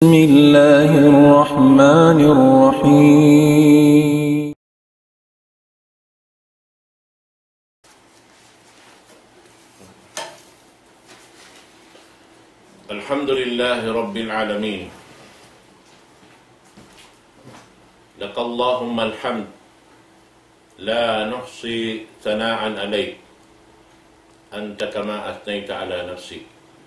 بسم الله الرحمن الرحيم الحمد لله رب العالمين لك اللهم الحمد لا نحصي ثناء عليك أنت كما أثنيت على نفسك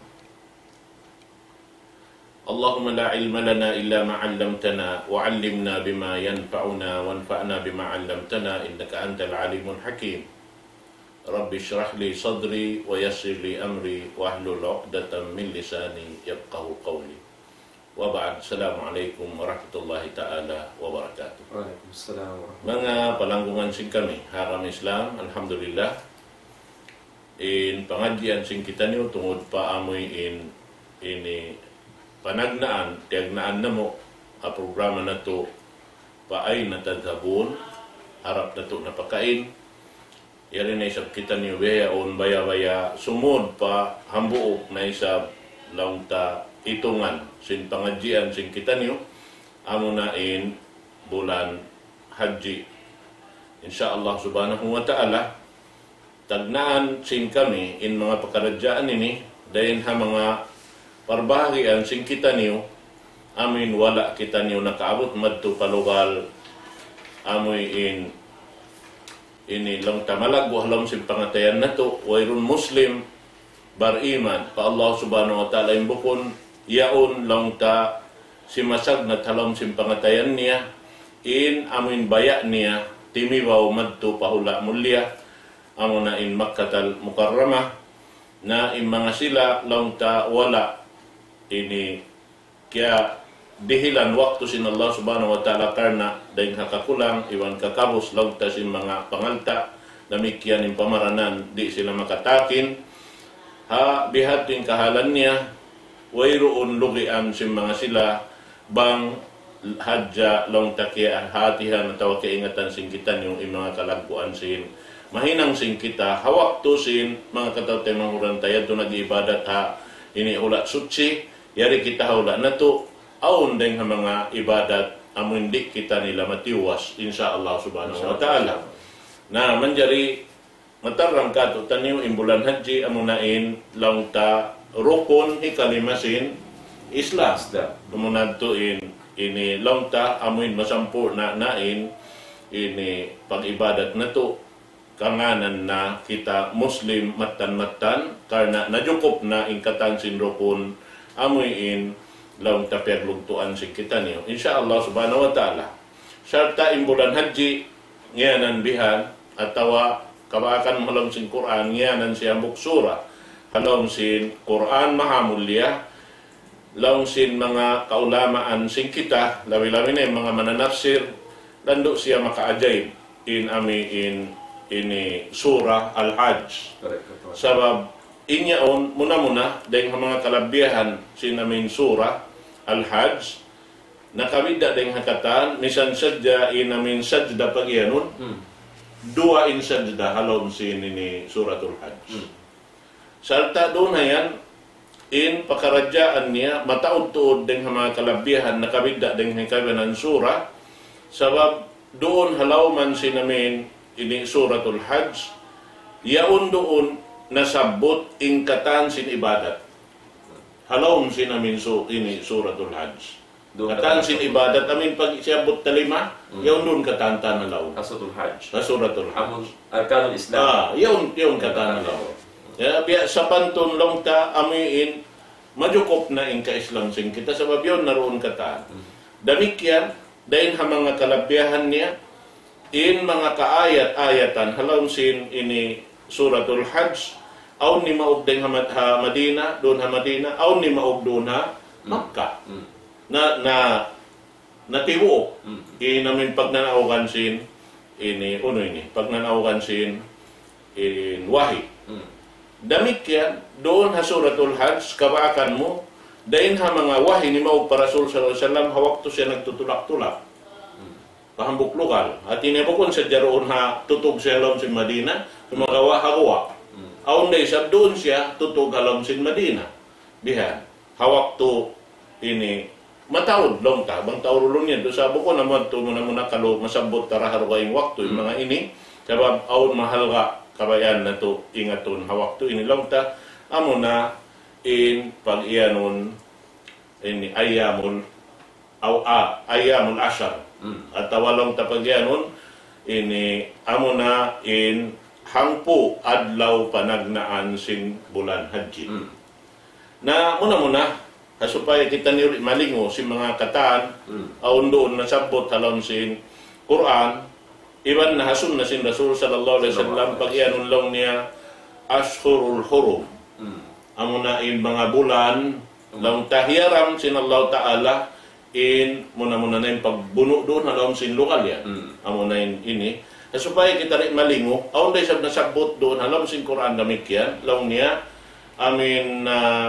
اللهم لا علم لنا إلا ما علمتنا وعلمنا بما ينفعنا وانفعنا بما علمتنا إنك أنت العليم الحكيم رب اشرح لي صدري ويسر لي أمري واحلل عقدة من لساني يفقهوا قولي وبعد السلام عليكم ورحمة الله تعالى وبركاته. Waalaikumsalam warahmatullahi Mga palanggungan sing kami, Haram Islam, Alhamdulillah, in pangadyan sing kita niyo tungod pa amoy ini Panagnaan, tiagnaan na mo, ang programa na to, paay na tadhabon, harap na to napakain. Yari na isab kita niyo, beya on baya-baya, sumod pa, hambuok na isab, laong ta itungan, sin pangadyan, sin kita niyo, amo na in bulan Hadji. Insyaallah subhanahu wa ta'ala, tagnaan sin kami, in mga pakaradyaan ini, dahin ha mga parbahagian sing kita niyo amin wala kita niyo nakaabot madto palugal amoy ini lang tamalag walam sing pangatayan nato wayrun muslim bar iman pa Allah subhanahu wa ta'ala imbukon yaon lang ta simasag na talam sing pangatayan niya in amin baya niya timibaw madto pahula mulya amo na in Makkatal Mukarramah na in mga sila lang ta wala ini kaya dihilan waktu sin Allah subhanahu wa ta'ala karena dahil hakakulang iwan kakabos lagta sin mga pangalta namikyan yung pamaranan di sila makatakin ha bihating kahalan niya wayroon lugian sin mga sila bang hadja long takia hatihan ataw kaingatan sin kita yung mga kalagpuan sin mahinang sin kita hawak to sin mga katawtay manghurantayad doon nag-ibadat ha ini ulat suci yari kita hawla na to aun deng mga ibadat amun di kita nila matiwas insyaallah subhanahu wa ta'ala na manjari matarang kato taniw imbulan Hadji amunain lang ta rukun hikalimasin Islam tumunad to ini lang ta amuin masampur na nain ini pag-ibadat na to kanganan na kita Muslim matan-matan karena najukup na ingkatan sin rukun amuin lang taperlugtuan si kita niyo insyaallah subhanahu wa ta'ala syarta imbulan Hadji ngayanan bihan atawa kabaakan malam sin Quran ngayanan siya buksura halong sin Quran mahamulya lang sin mga kaulamaan sin kita lawi-lawi na mga mananafsir lando siya makaajaib in ini surah Al-Hajj sabab inyaon muna dahil mga kalabihan sinamin surah Al-Hajj nakawida dahil hakatan misan sadya inamin sajda pagyanon dua in sajda halom sinini suratul Hajj salta doon na yan in pakaradyaan niya mataud-tuod dahil mga kalabihan nakawida dahil hikabanan surah sabab doon halaw man sinamin ini suratul Hajj yaon doon nasabot ingkatan sin ibadat. Halom sin amin ini suratul Hajj. Katan sin ibadat amin pag siabot talima, yaon doon katanta na law. Suratul Hajj. Suratul Hajj. Amun arkanul Islam. Yaon katan na law. Ya biya sa panton long ta amin majukop na in ka-Islam sing kita sabab yon naroon katan. Damikyan dahin ha mga kalabihan niya in mga kaayat-ayatan halom sin ini suratul Hajj aw ni maog deng ha Madina doon ha Madina aw ni maog doon ha Makkah na natiwo inamin pag nanaugan sin ini pag nanaugan sin in wahi damit yan doon ha suratul Hajj kabaakan mo dahin ha mga wahi ni maog para Rasul sallallahu alaihi wasallam hawak to siya nagtutulak-tulak pahambuk lokal at inebukon sa jaroon ha tutog siya alam sin Madina sumagawa hawa aun day sab doon siya tutog alam sin Madina bihan hawak to ini matawod long ta bang tawrulon yan do sa buko naman to muna kalo masabot tarahar kayong waktu yung mga ini sabab aun mahal ka kabayan na to ingaton hawak to ini long ta amo na in pag iyanon ini ayamun ayamul ashar at tawalong ta pag iyanon ini amo na in Hangpu Adlaw Panagnaan sing Bulan Hadji na muna supaya kita ni malingo si mga kataan aun doon nasabot halon sin Quran iban na hasun na sin Rasul sallallahu alaihi wasallam pag iyanon lang niya ashhurul hurum amo na in mga bulan lang tahiyaram sin Allah Ta'ala in muna na yung pagbuno doon halon sin lokal yan amo na ini supaya kita rin malingo aun day sab nasabot doon halon sin Quran damikyan lang niya amin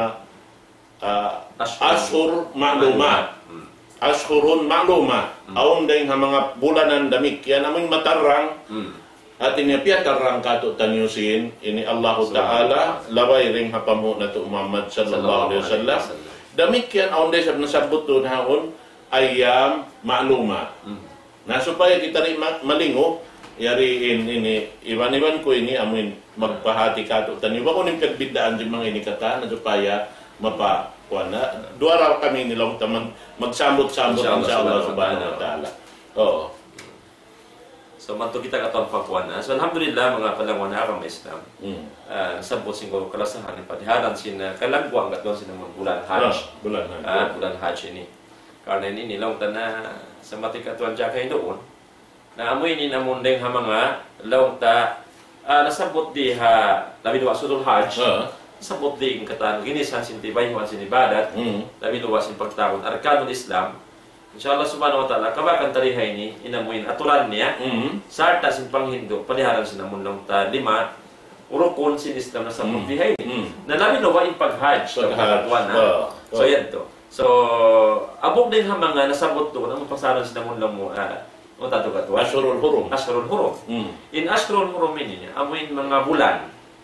ashur ma'lumat ashurun ma'lumat aun dahil mga bulanan damik yan amin matarang at iniapia tarang kato tanyusin ini Allah Ta'ala labay ring hapamo na to Muhammad sallallahu alaihi wasallam damik yan aun dahil sab nasabot doon haon ayam ma'lumat na supaya kita rin malingo yariin ini iban ko ini amin magpahati kato tanyo ba kuning kagbidaan di mga inikata na supaya mapakuana. Dua raw kami nilang tamang magsambot-sambot insya Allah subhanahu wa ta'ala. Oo. So, manto kita katong pakuana. So, alhamdulillah, mga palangon na akong Islam. Nasabot siguro kalasahan, patiharan sina kalagwang katong sina Bulan Hadji. Bulan Hadji ni. Karena ini nilang na sa matikatuan dyan kayo doon. Na amoy ni namundeng ha mga laong ta nasabot di ha labi doon sudul Hadji. Sabot din katan ginisan sintibay huwan sinibadat labi luwasin pagtawon arkanul Islam insyaallah subhanahu wa ta'ala kabakan tarihay ni inamuin aturan niya sarta sin panghindo paliharan sin amon lang ta lima urukon sin Islam na sabot dihay ni na labi luwain paghajj pagkatuan na so yan to so abog din ha mga nasabot to na mapasaran sin amon lang mo tato katuan ashurul hurum in ashurul hurum ini amuin mga bulan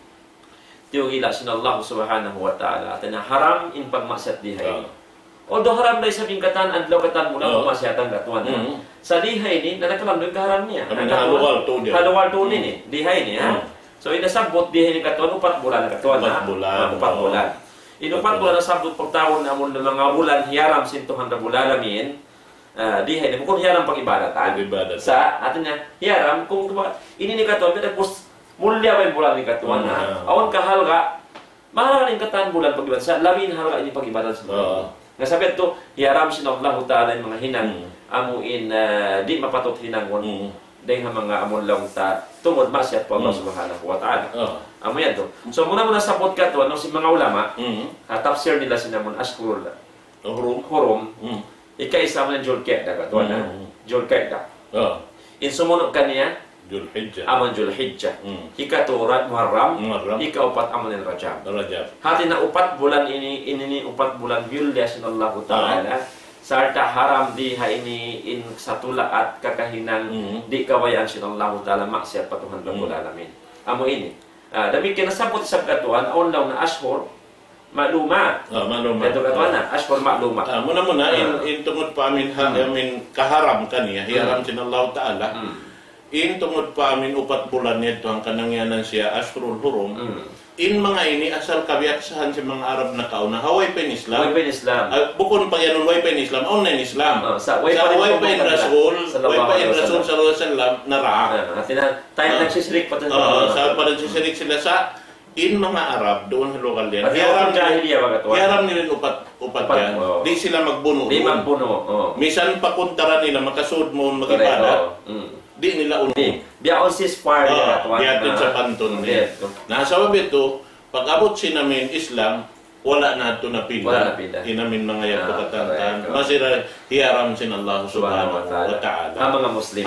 tiugila sin Allah subhanahu wa ta'ala at na haram in pagmasyat dihay. Although haram na sa bingkatan adlaw katan mula pagmasyatan katuan. Sa dihay ni nanakalam ng kaharam niya. Haluwal to ni dihay niya. So inasabot dihay ni katuan upat bulan katuan. Upat bulan. Inupat bulan nasabot pagtawon na amon ng mga bulan hiyaram sintuhan na bulalamin. Dihay ni kung hiyaram pag-ibadatan. Sa atin niya hiyaram kung ini ni katuan tapos mulya ba yung bulan ni katuan na awan kahalga mahal rin katan bulan pag-ibadan sa labin halga ini pag-ibadan sa bulan nga sabi ito hiyaram sin Allah Ta'ala yung mga hinang amuin di mapatot hinangon dahil mga amon lang ta tungod masyat po Allah subhanahu wa ta'ala amo yan to so muna sabot katuan no si mga ulama tafsir nila sinamon ashkurul hurum ika-isa mo ng julkeda katuan na julkeda in sumunod kaniya Aman Julhijjah. Ikaturat Muharram. Ikaupat aman ng Rajab. Hati na upat bulan ini upat bulan Yulya sinallahu ta'ala. Sarta haram di ha ini in satula at kakahinang di kawayan sinallahu ta'ala maksiyat patuhan Rabbul Alamin. Amo ini. Dami kinasabot sa katuan aon lang na ashur ma'lumat. Ito katuan na ashur ma'lumat. Muna in tungod pa amin kaharam kaniya hiyaram sinallahu ta'ala. In tungod pa amin upat bulan nito ang kanangyanan siya ashurul hurum. In mga ini asal kabiaksahan si mga Arab na kauna haway pa Islam. Bukod pa yan way pa Islam online Islam. Sa way pa in Rasul sallallahu alaihi wasallam na ra. Tayo nagsisirik pa sa parang sisirik sila sa in mga Arab doon sa lokal yan. Hiyaram nila upat yan. Di sila magbuno. Misan pakuntara nila makasud mo mag-ibadat. Di nila uno. Biya on ceasefire nila. Biya sa panton niya. Nasa ito, pag abot sinamin Islam, wala na ito napinda. Inamin mga yan pagkatantan. Masira hiyaram sin Allah subhanahu wa ta'ala. Ang mga Muslim.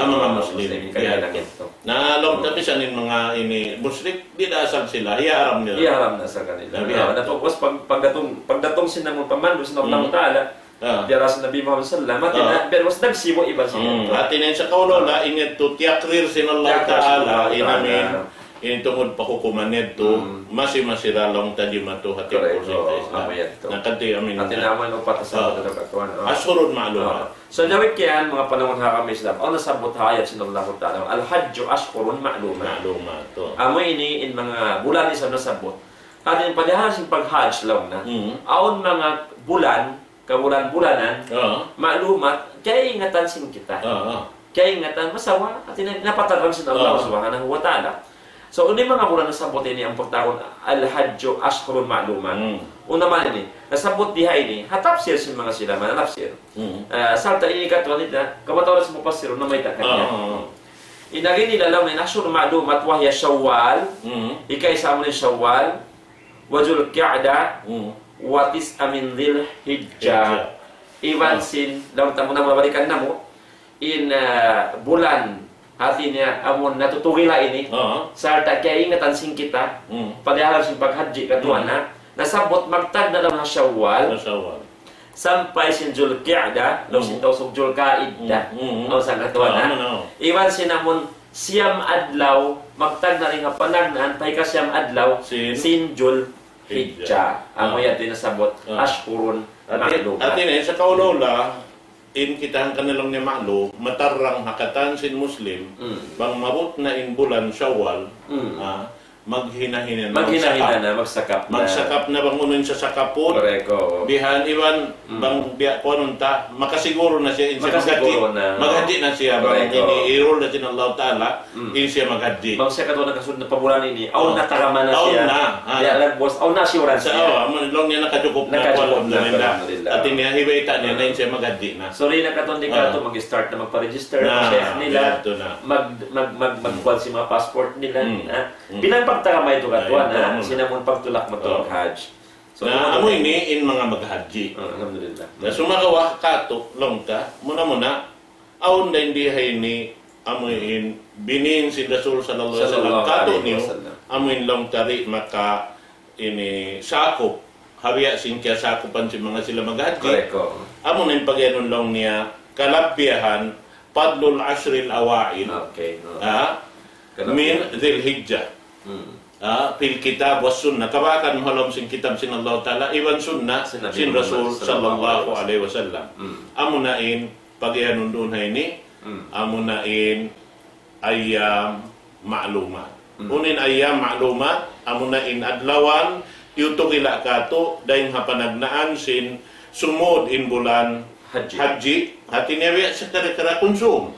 Na long tapi sanin mga ini Muslim, di dasal sila. Hiyaram nila. Hiyaram na sa kanila. Tapos pagdatong sinamon pamando sin Allah ta'ala, biara sa Nabi Muhammad sallallahu alaihi wasallam pero mas nagsibo iba siya atin sa kaulo na init to tiakrir sin Allah ta'ala inamin ini tungod pahukuman nito masira long tadi mato hati kursi Islam nakati amin natin naman upat sa katuan asurun ma'lumat. So dawit kyan mga panahon hakam Islam ang nasabot hayat sinallahu ta'ala al-hajju ashhurun ma'lumat to amo ini in mga bulan Islam nasabot atin padahan sin pag-hajj lang na aon mga bulan kabulan-bulanan ma'lumat kaya ingatan sin kita kaya ingatan masawa at napatagan sin Allah subhanahu wa ta'ala. So, una mga bulan nasabot ini ang pagtawag al-hajju ashhurun ma'lumat. Una man ini, nasabot diha ini, hatapsir sin mga sila, mananapsir. Salta ini katwa nila, kamatawala sa mupasir na may takanya. Inagin nila lang na ashhurun ma'lumat wahya Shawwal, ika-isa mo ni Shawwal, wa Zulqa'da, wa tis'a min Dhil-Hijjah. Iwan sin, lang tamo na mabalikan na mo, in bulan hati niya amon natutugila ini sa kaya ingatan sing kita padahalan sin pag-hadji katuan na nasabot magtag na lang Shawwal sampai sin Zulqa'da lo sin Tausug Zulqa'ida o sa katuan na iwan sin amon siyam adlaw magtag na rin nga Panagnaan pay ka siyam adlaw sin Zulhijjah amo yan din nasabot ashhurun ma'lumat atin sa kaulola in kita kanilang ni Ma'lo, matarang hakatan sin Muslim, bang mabot na in bulan Shawwal, maghina-hina na, magsakap na bang unin sa sakapon. Correct. Bihan iwan bang biya konunta makasiguro na siya in siya maghadji na siya bang ini-irol na siya Allah Ta'ala in siya maghadji. Bang siya kato nakasunod na pabulan ini, aw natarama na siya. Diya lagbos, aw nasiuran siya. Aw, long niya nakajukup na at inihiwita niya na in siya maghadji na. Sorry na katon di ka mag-start na magpa-register na chef nila. Mag-kuhan si mga passport nila. Bilang pagtaramay ito katuan na sinamon pagtulak mo ito mag-hajj. So, amo ini in mga mag-hajji. Alhamdulillah. Na sumagawa kato, longta, muna, aon na hindi ni amo in binin si Rasul sallallahu alaihi wasallam kato niyo, amo in longtari maka ini sakop, habiya singkya sakopan si mga sila mag-hajji. Amo na yung pag-enon lang niya, kalabbiyahan, padlul ashril awain, min Dhil-Hijjah. Fil kitab was sunnah kabakan mahalom sin kitab sin Allah Ta'ala iwan sunnah sin Rasul sallallahu alaihi wasallam amunain pag-ianun doon ini amunain ayyam ma'lumat unin ayyam ma'lumat amunain adlawan yutugila kato dahil Panagnaan sin sumod in bulan Hadji hati niya sa kara konsum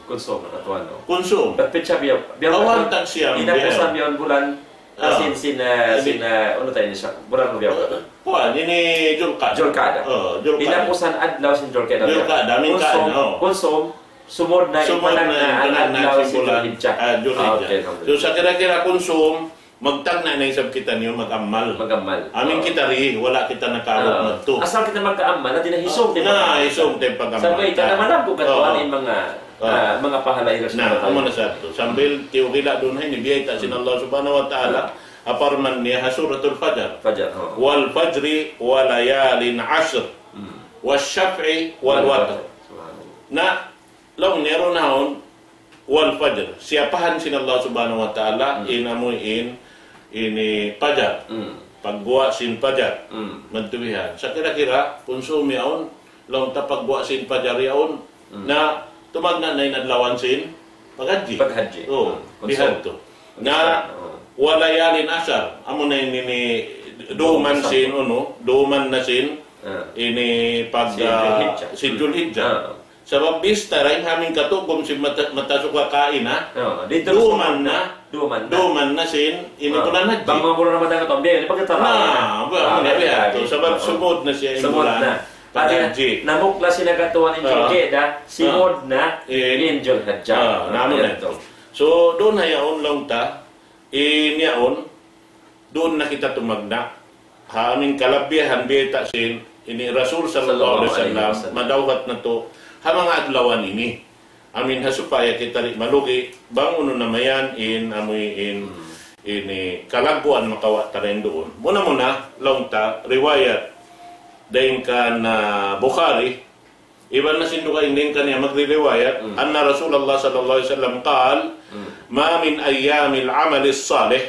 petsa biya awan tak siya inapusan biya bulan sin ano tayo niya bulan mo biya kuan ini Zulqa'da inapusan adlaw sin Zulqa'da min konsum sumod na Panagnaan adlaw sin Zulhijjah so sa kira-kira konsum magtag na isab kita niyo mag-ammal. Amin kita ri wala kita nakarot na to. Asal kita mag-ammal na dinahisog din. Hisog din pag-ammal. Sabay ka naman ang katuan mga pahalay na amo na sa to. Sambil tiugila doon hay ni biyay sin Allah subhanahu wa ta'ala aparman niya suratul fajr. Wal fajri wa layalin ashr. Wasyaf'i wal watr. Na long nero nahon wal fajr. Siapahan sin Allah subhanahu wa ta'ala inamuin ini pajar pagbuwa sin pajar mantuwihan sa kira-kira konsumi aon long ta pagbuwa sin pajar yaon na tumagna na inadlawan sin paghaji dihan to na walayalin asar amo na ini duman sin duman na sin ini pag sin Zulhijjah sabab bista rin haming katugom si matasuka kain ha. Duman na sin ini bulan Hadji. Bang bulan Ramadan katong biya, pagkatara. Sabab sumod na siya in bulan Hadji. Namukla sila katuan in Zulqa'da, simod na in Zulhijjah. So doon hayaon lang ta, iniyaon, doon na kita tumagna. Haming kalabyahan beta sin ini Rasul sallallahu alaihi wasallam madawat na to mga adlawan ini amin hasupaya kita rin malugi bang uno namayan in ini kalagbuan makawa tarin doon muna longta riwayat dahin ka na Bukhari iban na sinduka indin ka niya magri-riwayat anna Rasulullah sallallahu alaihi wasallam qal ma min ayyamil amali salih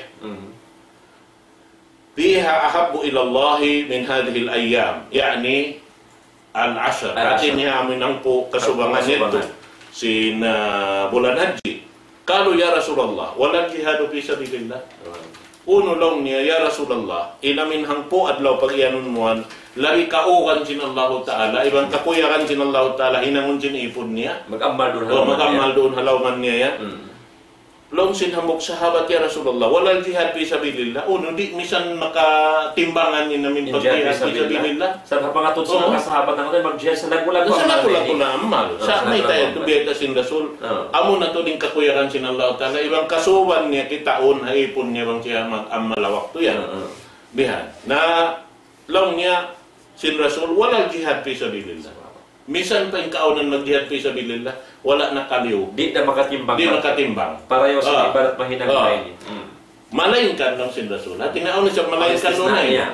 fiha ahabbu ila Allah min hadhihi al-ayyam, yani al-ashr. Kasi niya amin ang po kasubangan nito sin bulan Hadji. Kalu ya Rasulullah, walang jihadu fi sabilillah. Uno lang niya, ya Rasulullah, inamin hangpo adlaw pag iyanon muan, lagi kaukan sin Allah Ta'ala, ibang kakuyakan sin Allah Ta'ala, hinangon sin ipon niya. Mag-amal doon halaman niya yan. Long sinhamok sahabat ya Rasulullah, walang jihad fi sabilillah. Uno, di misan makatimbangan ni namin pag-jihad fi sabilillah. Sa pangatod sa mga sahabat na natin, mag-jihad sa nagbulan ko. Sa nagbulan ko na amal. Sa may tayo, tubiyeta sin Rasul. Amo na to din kakuyakan sin Allah Ta'ala. Ibang kasuban niya, kitaon, haipon niya bang siya mag-amalawak to yan. Bihan. Na long niya, sin Rasul, walang jihad fi sabilillah. Misan pa yung kaunan mag-jihad fi sabilillah, wala na kaliw. Di na makatimbang. Di makatimbang. Para yung sa ibarat mahinang kain. Malainkan lang sin Rasul. Tinaon siya malainkan nun eh.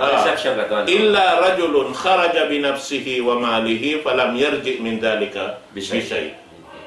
Illa rajulun kharaja binafsihi wa malihi falam yarji min dhalika bishay.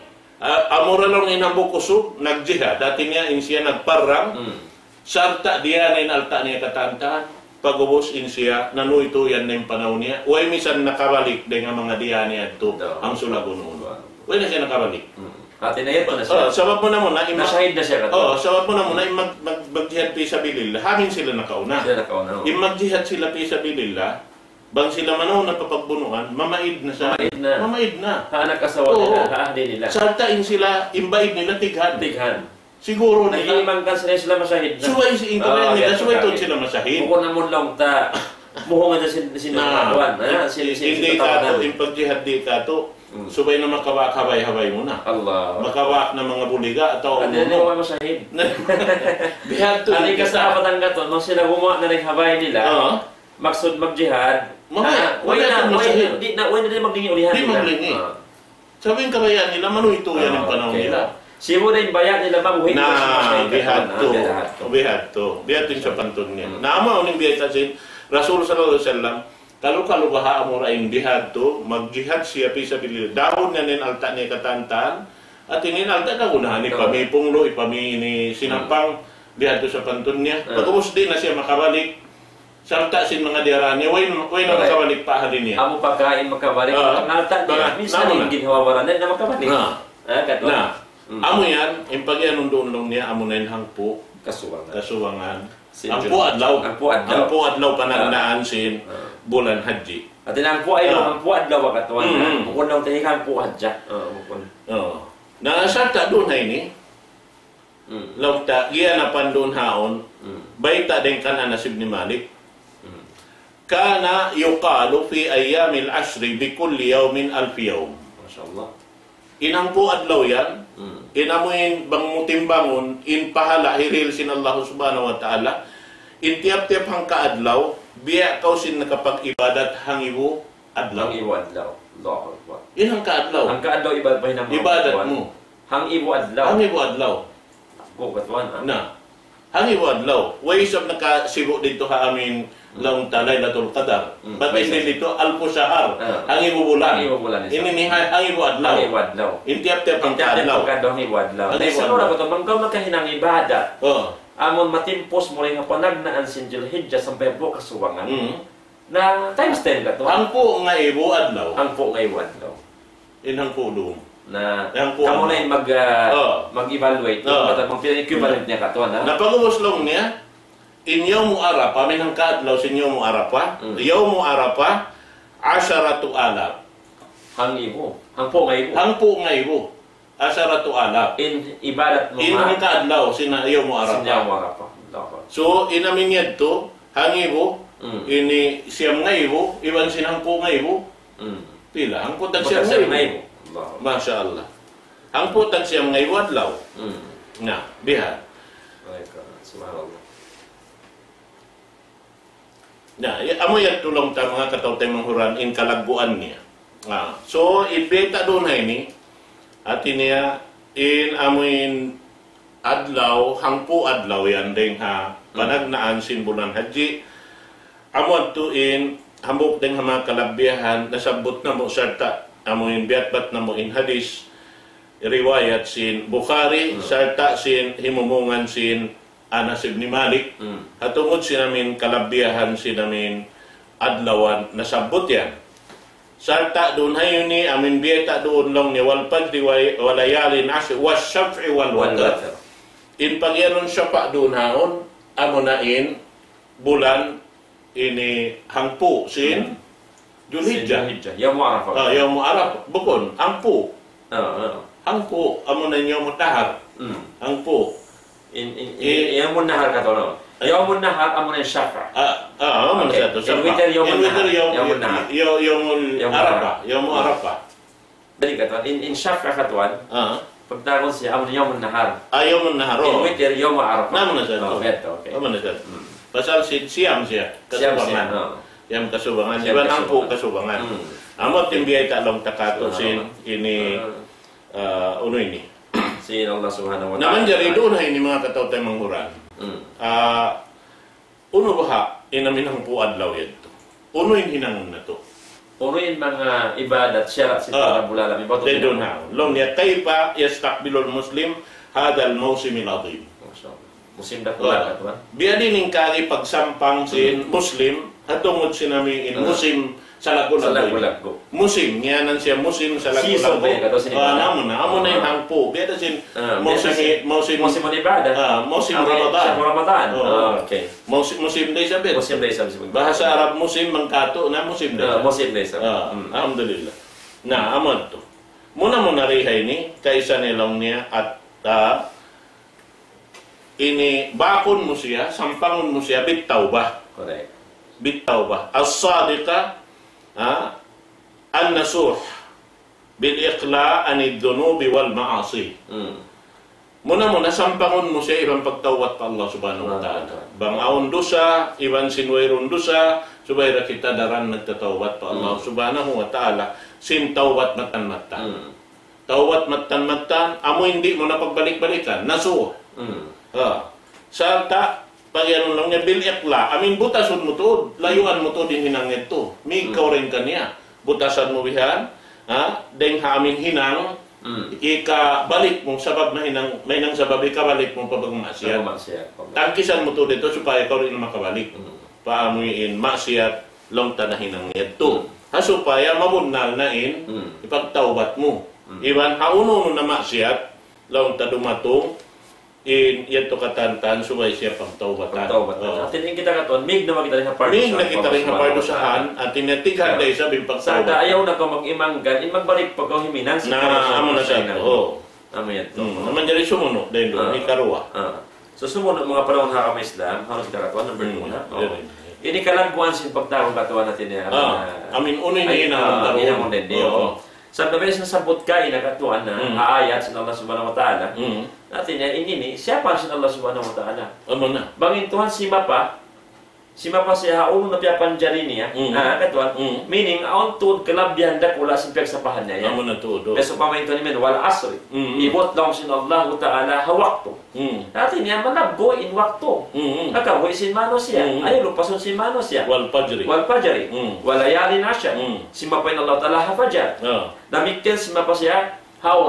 Amura lang inabukusog, nag-jihad. Dati niya siya nagparang. Sarta diya na inalta niya katantahan. Pagubos siya, nanuy to yan na yung panahon niya. Uy, misan nakabalik din ang mga diya niya ito, ang sulagon ulo. Uy, na siya nakabalik. Ate na ito na siya. Sabab mo na muna. Nasahid na siya. Sabab mo na muna, mag-jihad fi sabilillah. Hangin sila nakauna. Mag-jihad sila fi sabilillah. Bang sila manaw na papagbunuan, mamaid na sa. Mamaid na. Haanak asawa nila, haahdi nila. Sartain sila, imbaid nila, tighan. Siguro nila. Nag-iimang ka sila masahid na. Suway si Inkabayan nila, suway to sila masahid. Bukod naman lang ta, muhong na sinungaduan. Hindi ka to, yung pag-jihad di ka to, subay na makawak-habay-habay mo na. Allah. Makawak na mga buliga atau ano. Hindi mo masahid. Bihad to. Hindi ka sa kapatang gato, nung sila gumawa na rin habay nila, mag-jihad, wala na masahid. Di na maglingi ulihan nila. Di maglingi. Sabihin Kabayan nila, manuy to yan yung panahon nila. Siya na yung bayad nila mabuhin mo na bihad to yung sa pantun niya na ama uning bihad kasi Rasul sallallahu alaihi wasallam kalau baha mo raing bihad to mag-jihad siya pisabilillah daon niya nin alta niya katantan at inin alta ka unahan ni pamipunglo ipami ni sinampang bihad to sa pantun niya pagkabos din na siya makabalik samta sin mga diara niya way na makabalik pa halin niya amo pagkain makabalik alta niya minsan yung ginhawawaran na makabalik amo yan, yung pag-ianundunong niya, amo na yung hangpo, kasuwangan. Hangpo adlaw panagnaan sin bulan Hadji. At hangpo ay hangpo adlaw katuan. Bukod lang tayo hangpo Hadja. Nasarta doon hay ni. Lawta, giya na pandun haon, baita din ka na nasib ni Malik. Kana yuqalu fi ayyamil ashri bi kulli yawmin alfi yawm. Masyaallah. Inangpo adlaw yan. Inamuin bang mutimbangon in pahala hiril sin Allah subhanahu wa ta'ala in tiap-tiap hang kaadlaw biya kau sin nakapag-ibadat hangibo adlaw. Hangibo adlaw. Allahu Akbar. In hang kaadlaw. Hang kaadlaw ibadat pa hinang ibadat mo. Hangibo adlaw. Hangibo adlaw. Ko katuan na. Hangibo adlaw. Way sab nakasibo dito ha amin laung Laylatul Qadar. But hindi dito al-Qusahar. Hangibo bulan. Ini ni hangibo adlaw. In tiap-tiap hang kaadlaw. Hangibo adlaw. Sa ora ko to mangkaw makahinang ibadat. Amon matimpos mo rin nga panagnaan sin Zulhijjah sampai po kasuwangan. Na times 10 ka to. Hangpo nga ibo adlaw. Hangpo nga ibo adlaw. In hangpo dum. Na kamo na yung mag-evaluate yung equivalent niya katuan na napag-uslong niya in yawmu Arafah minang kaadlaw sin yawmu Arafah yawmu Arafah 10,000 hangibo hangpo nga ibo 10,000 in ibadat mo in hang kaadlaw sin yawmu Arafah so inamin niya to hangibo ini siyam nga ibo iban sin hangpo nga ibo pila hangpo tag siyam nga ibo Masya Allah. Ang putang siya mga iwadlaw. Na, bihad. Subhanallah. Na, amo yan tulong ta mga katawtay manghuran in kalagbuan niya. So, ibeta doon hay ni. At niya, in amuin adlaw, hangpo adlaw yan ding ha, panagnaan sin bulan Hadji. Amo to in, hambok ding ha mga kalabbihan, nasabot na mo sarta amuin biatbat na mo in hadis riwayat sin Bukhari sarta sin himumungan sin Anas ibn Malik hatungod sinamin kalabiyahan sinamin adlawan nasabot yan sarta doon hayon ni amin biyeta doon long ni walpad di walayalin asy wasyaf'i wal watr in pagyanon syafa doon haon amo na in bulan ini Hangpu sin Julhijjah Yaum Arafah Yaum Arafah bukon Hangpu Hangpu amo na Yaum Nahar Hangpu Yaum Nahar katono Yaum Nahar amo na Syafa amo na sa to Yaum Nahar Yaum Arafah Dali katuan in Syafa katuan pagtagon siya amo na Yaum Nahar Yaum Nahar in Witir Yaum Arafah amo na sa to amo na sa pasal siyam siya kasubangan yang kasubangan iban Hangpu kasubangan amot timbiyay talong takato sin ini uno ini sin Allah subhanahu wa ta'ala naman jari doon na ini mga katawtay manghuran uno baha inamin Hangpu adlaw yadto uno yung hinangon na to uno yung mga ibadat syarat si para bulalami bato doon na long niya kaypa yastakbilul muslim hadal mausimil adhim musim dakulat katuan biya din yung kari pagsampang sin muslim hatungod sinami in musim sa lagu-lagu. Musim, ngayanan siya musim sa lagu-lagu. Amo na yung Hangpu. Biya sin musim ibadah. Musim Ramadan. Okay. Musim day sabit. Musim day sabit. Bahasa Arab musim mangkato na musim day. Musim day sabit. Alhamdulillah. Na amad to. Muna rihay ni kaysa nilaw niya at ini bakon mo siya, sampangon mo siya, bitaw ba? Correct. Bitaw ba? As-sadiqa an-nasuh bil-iqla' anid-dhunubi wal ma'asi. Muna sampangon mo siya ibang pagtawat pa Allah subhanahu wa ta'ala. Bangaon dosa, ibang sinwayron dosa, subayra kita daran nagtatawat pa Allah subhanahu wa ta'ala. Sin tawat matan-matan. Tawat matan-matan, amo hindi mo na pagbalik-balikan. Nasuh. Sarta pagyanon lang niya bil-iqla amin butason mo to layuan mo to din hinang ito mikaw rin kaniya butasan mo bihan deng amin hinang ika balik mo sabab na hinang may nang sabab ika balik mo pabagmasyat tangkisan mo to dito supaya ikaw rin makabalik paamuin masyat long tanahinang ito supaya mabunnal na ipagtawbat mo iban hauno na masyat long tadumatong yato katantan sumay siya pagtawbatan. Atin yung kita katon, mig na makita rin sa pardo mig na kita rin sa pardosahan at tinatighan dahil sa pagtawbatan. Sada ayaw na ka mag-imanggan, magbalik pag kau himinan na amo na siya ito. Amo yan ito. Naman dyan sumuno dahil doon, ikaruwa. So sumunod mga panahon hakama Islam, halos kita katuan, number 2 na. Ini kalangkuhan sin pagtawang katuan natin niya. Amin uno yung hinamon din. Sa beses na sabot ka inakatuan na aayat sa Allah subhanahu wa ta'ala natin yan ini siapa si Allah subhanahu wa ta'ala bangin Tuhan Simapa siya ulo na piyapan dyan niya katuan meaning aon tuod kalabihan dak wala sin pagsapahan niya beso pamainto ni men wal asri ibot lang sin Allah ta'ala hawakto natin yan manabgo in wakto nakaboy sin manos siya ayaw lupason sin manos siya wal fajri walayalin asya simapa in Allah ta'ala hafajar damikian simapa siya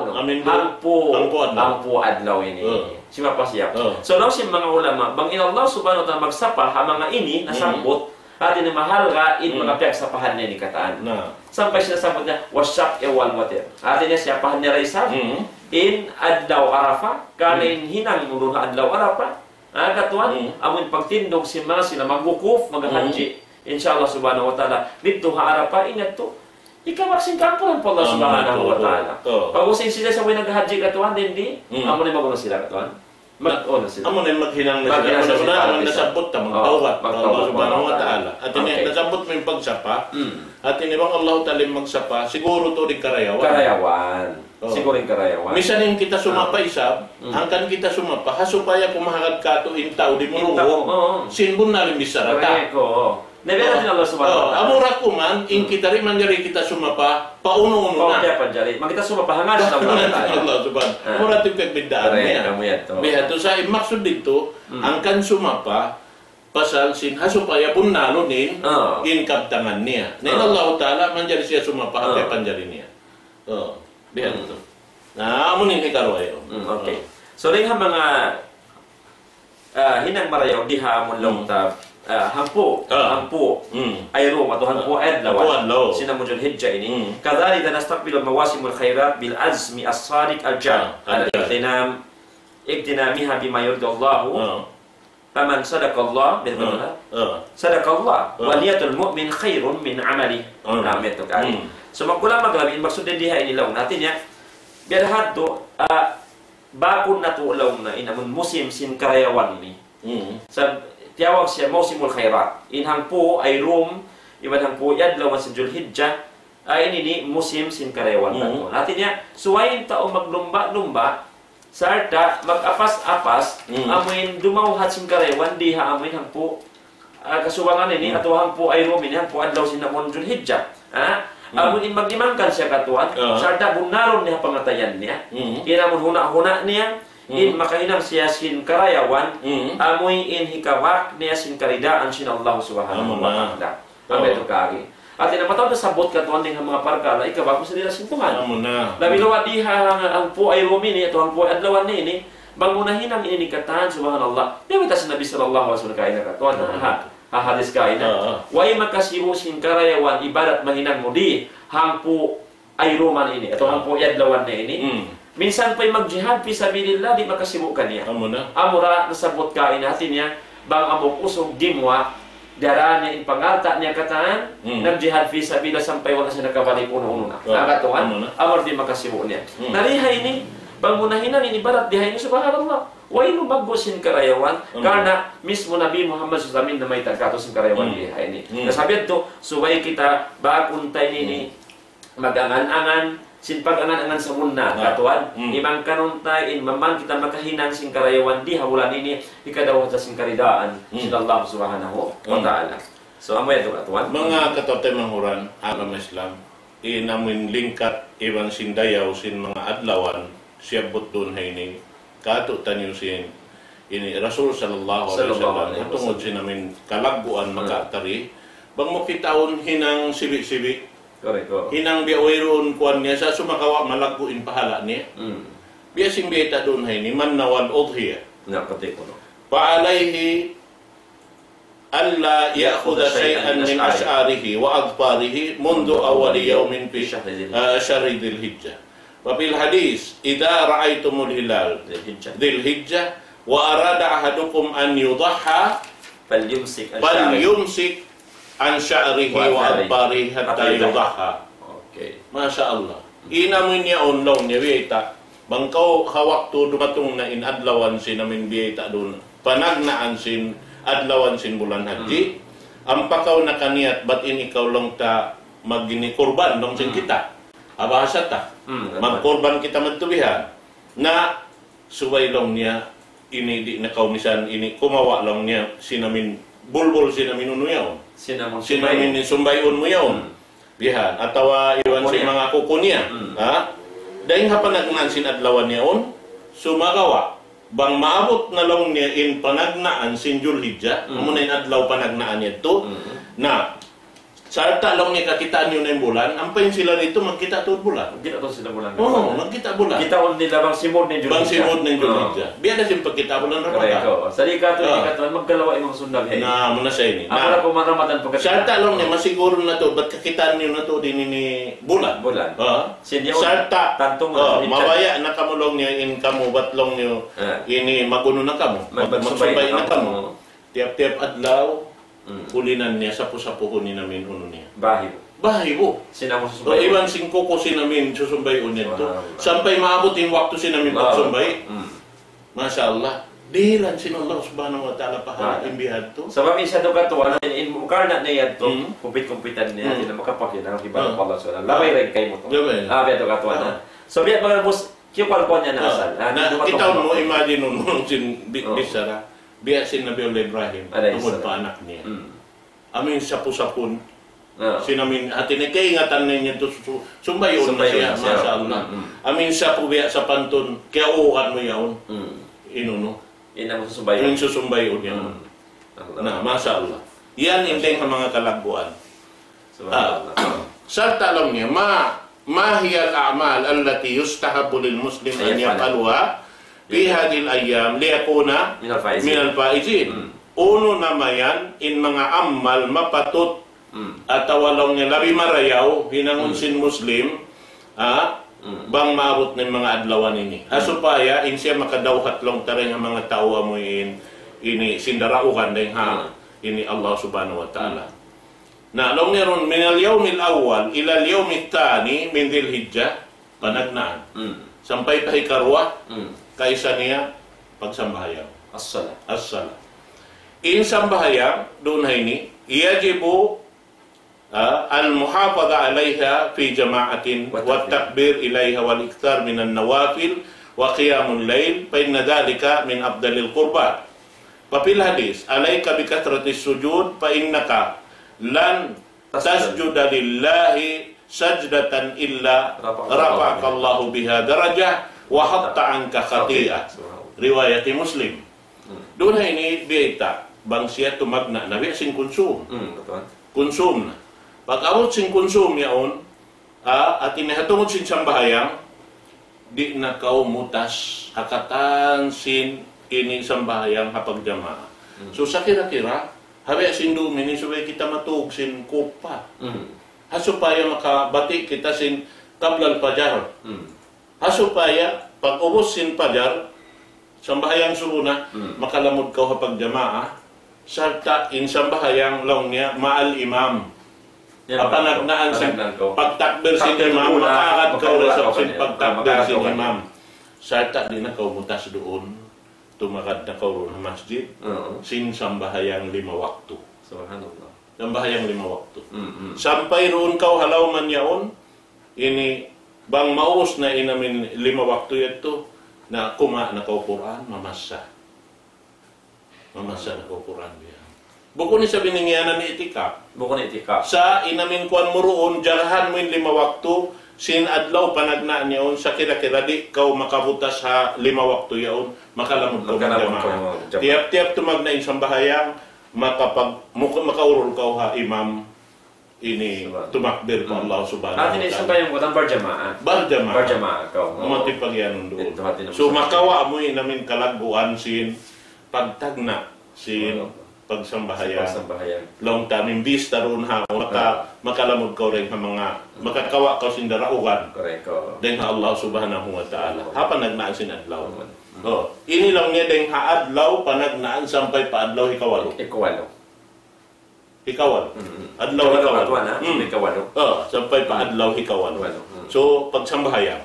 Hangpu adlaw ini. Simapa siya. So now si mga ulama, bang in Allah subhanahu wa ta'ala magsapa ha mga ini nasambot atin ni mahal ka in mga pagsapahan niya ni kataan. Sampai siya sabot niya wasyaq wal watir. Atin niya siya pahan niya raisa in adlaw Arafah kanin hinang mulun adlaw Arafah. Katuan amun pagtindog si mga sila magwukuf mag-hadji. Insyaallah subhanahu wa ta'ala dito ha Arafah ingat to. Ikaw maksing kampulan po Allah subhanahu wa ta'ala. Pag using sila sa way nag-hadji katuan, hindi, amo na magulo sila katuan. Mag-o na sila. Amo na maghinang na sila. Amo na nasabot ta, magtawat. Allah subhanahu wa ta'ala. At nasabot mo yung pagsapa. At inibang Allah ta'ala magsapa, siguro to di karayawan. Siguro yung karayawan. Misan yung kita sumapa isab, hangkan kita sumapa, hasupaya kumahagad ka to in tao, di mo rungo. Sinbun na rin bisarata. Nebera din Allah subhanahu wa ta'ala. Amura ko man, in kita rin man jari kita sumapa, pauno-uno na. Kaya jari, magkita sumapa, hangan sa Allah subhanahu. Amura ito kagbidaan niya. Biha to sa maksud dito, angkan sumapa, pasal sin hasupaya pun nalunin, in kaptangan niya. Nin Allah ta'ala, man jari siya sumapa, kaya panjari niya. Biha to. amunin ikaroy. Okay. So ring mga hinang marayaw diha amon long ta hangpu ayro ato hangpu adlaw sinamo jud hijja ini kadhalika nastaqbilu mawasimul khairat bil azmi as-sadiq al-jar iktinamiha bima yurdallahu faman sadaqallah bil sadaqallah wa niyatul mu'min khairun min amali nameto kali so magkulang maglabin maksud diha ini law natin ya biar hadto bakun na tuulaw na inamun musim sin karayawan ini sa tiyawag siya mausimul khairat in hangpu ay room iban hangpu adlaw sa Zulhijjah ay ini musim sin karayawan natin ya suwayin tao maglumba-lumba sarta mag-apas-apas amuin dumawhat sin karayawan diha amuin hangpu kasuwangan ini atau hangpu ay room ini hangpu adlaw sin namon Zulhijjah amun magdimangkan siya katuan sarta bunaron niya pangatayan niya inamun huna-huna niya in makahinang siya sin karayawan amoy in hikawak niya sin karidaan sin Allah subhanahu wa ta'ala amay ito kaagi at inamataw na sabot katuan ng mga parkala ikawak mo sa nila sintungan labi lawa diha ang po ay rumini ito ang po ay adlawan ni ini bangunahin ang inikatahan subhanallah diya sa Nabi sallallahu alaihi wasallam kaina katuan hadis kaina way makasibo sin karayawan ibarat mahinang mudi hangpu ay roman ini atau hangpu adlawan na ini minsan pa'y mag-jihad fi sabilillah di makasibo kaniya amura nasabot kain natin niya bang amok usog gimwa daraan niya pangalta niya kataan nag-jihad fi sabilillah sampay wala siya nakabalik uno-uno na nakatuan amur di makasibo niya narihay ini bang munahinan ini barat dihay ni subhanallah way lumagosin karayawan karena mismo Nabi Muhammad SAW na may tagkatos ng karayawan dihay ini nasabi ito suway kita bakuntay nini magangan-angan sin pag-angan-angan sa muna katuan imang kanuntay in mamang kita makahinan sin karayawan di hawulan ini ikadaw sa sin karidaan sin Allah subhanahu wa ta'ala so amoy ito katuan mga katotay manghuran alam Islam inamin lingkat ibang sin dayaw sin mga adlawan siyabot dun hayning katutan yung sin ini Rasul sallallahu alaihi wasallam tungod sin namin kalagbuan makatari bang mo kitaon hinang sibi-sibi hinang biawayroon kuan niya sa sumakawa malagpuin pahala niya biya sing biyeta doon hay ni man nawal udhiya paalayhi alla ya'khudha shay'an min ash'arihi wa adfarihi mundu awali yawmin fi shahri dhil hijjah wa fil hadis idha ra'aytumul hilal dhil hijjah wa arada ahadukum an yudahha falyumsik an sya'rihi wa adbarihi hatta yudaha. Okay. Masya Allah. Inamin niya onlaw niya biyeta. Bangkaw hawak to dumatong na in adlawan sin namin biyeta doon. Panagnaan sin adlawan sin bulan Hadji. Ang pakaw na kaniyat ba't in ikaw lang ta magini kurban dong sin kita. Abasa ta. Magkurban kita magtubihan. Na suway lang niya ini di nakaumisan ini kumawa lang niya sinamin bulbul sinamin unuyaw. Sinamin sumbayon mo yun. Bihan. Atawa iwan si mga kuko niya. Dahil nga panagnan sinadlawan niya on, sumagawa. Bang maabot na lang niya in panagnaan sin Zulhijjah, muna yung adlaw panagnaan niya ito, na sarta lang niya kakitaan yun ng bulan, ampayin sila rito magkita ito bulan. Magkita ito sila bulan. Oo, magkita bulan. Kita on nila bang simod ng Zulhijjah. Bang simod ng Zulhijjah. Biya na siyang pagkita bulan Ramadan. Sa ikato, magkalawa imong sundag. Na, muna siya ini. Ako na po Ramadan pagkita. Sarta lang niya, masiguro na ito, ba't kakitaan niyo na ito din ni bulan? Bulan. Sarta, mawaya na kamulong niya in kamu, ba't lang niyo ini maguno na kamu. Magsubay na kamu. Tiap-tiap adlaw, kulinan niya, sapo-sapo ni namin uno niya. Bahibo. Sinamo susumbay. Iwan singko ko sinamin susumbay unin to. Sampay maabot yung waktu sinamin pagsumbay. Masya Allah. Dilan sinallah subhanahu wa ta'ala pahala imbihad to. Sabab isa to katuan, in mukarna niya to, kumpit-kumpitan niya, hindi na makapakit ang ibalang Allah SWT. Labay rin kayo mo to. Biya to katuan. So biya mga bus, kiyukwalkon niya na asal. Kita mo, imagine mo, sin bisara. Biya sin Nabi Ibrahim, tungkol pa anak niya. Amin sapu-sapun, sinamin atin ay kaingatan niya ito, sumbayon na siya, Masya Allah. Amin sapu biya sa pantun, kaya uwan mo yaon, inuno. Inang susumbayon. Yung susumbayon yan. Na, Masya Allah. Yan hindi ang mga kalagbuan. Sarta lang niya, ma hiya al-a'mal allati yustahabu lil muslim an yaf'alha fi hadhihi al-ayyam liyakuna min al-faizin. Uno naman in mga amal mapatot at walong nga labi marayaw hinangon sin Muslim bang maabot ng mga adlawan ini. Supaya in siya makadawhat long taring ang mga tao mo ini sindaraukan ding ini Allah subhanahu wa ta'ala. Na long meron min al-yawm al-awwal ila al-yawm al-thani min Dhul-Hijjah Panagnaan. Sampai pahikarwa kaysa niya pagsambahayaw. As-salah. In sambahayaw doon ini yajibu al-muhafadha alayha fi jama'atin wa takbir ilayha wal ikthar min an-nawafil wa qiyamul layl fa inna dhalika min afdalil qurbat. Wa fil hadis alayka bi kathratis sujud fa innaka lan tasjuda lillahi sajdatan illa rafa'aka Allahu biha darajah wa hatta anka khati'ah. Riwayat Muslim. Doon ini bita bang siya tumagna nabi sing konsum. Konsum na. Pag abot sing konsum yaon at inihatungod sin sambahayang di na kaumutas akatan sin ini sambahayang hapag jamaah. So sa kira-kira habi sin dumini supaya kita matug sin kupa. Supaya makabati kita sin kablal pajar. Supaya pag ubos sin pajar sambahayang suruna makalamod ka hapag jamaah sarta in sambahayang law niya maal imam. Panagnaan sin pagtakbir sin imam makaagad ka sa sin pagtakbir sin imam. Sarta di na kaumutas doon tumakad na kauro na masjid, sin sambahayang 5 waktu. Subhanallah. Sambahayang 5 waktu. Sampai roon kau halaw man yaon, ini bang maus na inamin 5 waktu ito, na kuma na kau Quran, mamasa. Mamasa na kau Quran diya. Buko ni sa biningyanan ni itikap. Sa inamin kuan mo roon, jarahan mo yung 5 waktu, sin adlaw panagnaan yaon sa kira-kira di kau makabutas sa 5 waktu yaon makalamod ko jamaah. Tiap-tiap tumagna in sambahayang makaurol kau ha imam ini tumakbir ko Allah subhanahu wa ta'ala. Atin sambayang ko berjamaah. Berjamaah kau. Matipagyan doon. So makawa mo namin kalaguan sin pagtagna sin pagsambahayan. Long time imbis taron ha makalamod ko rin mga makakawa ka sin daraugan. Correct. Den Allah subhanahu wa ta'ala. Panagnaan sin adlaw. Ini lang niya den adlaw panagnaan sampai pa adlaw ikawalo. Adlaw ikawalo. Sampai pa adlaw ikawalo. So pagsambahayan.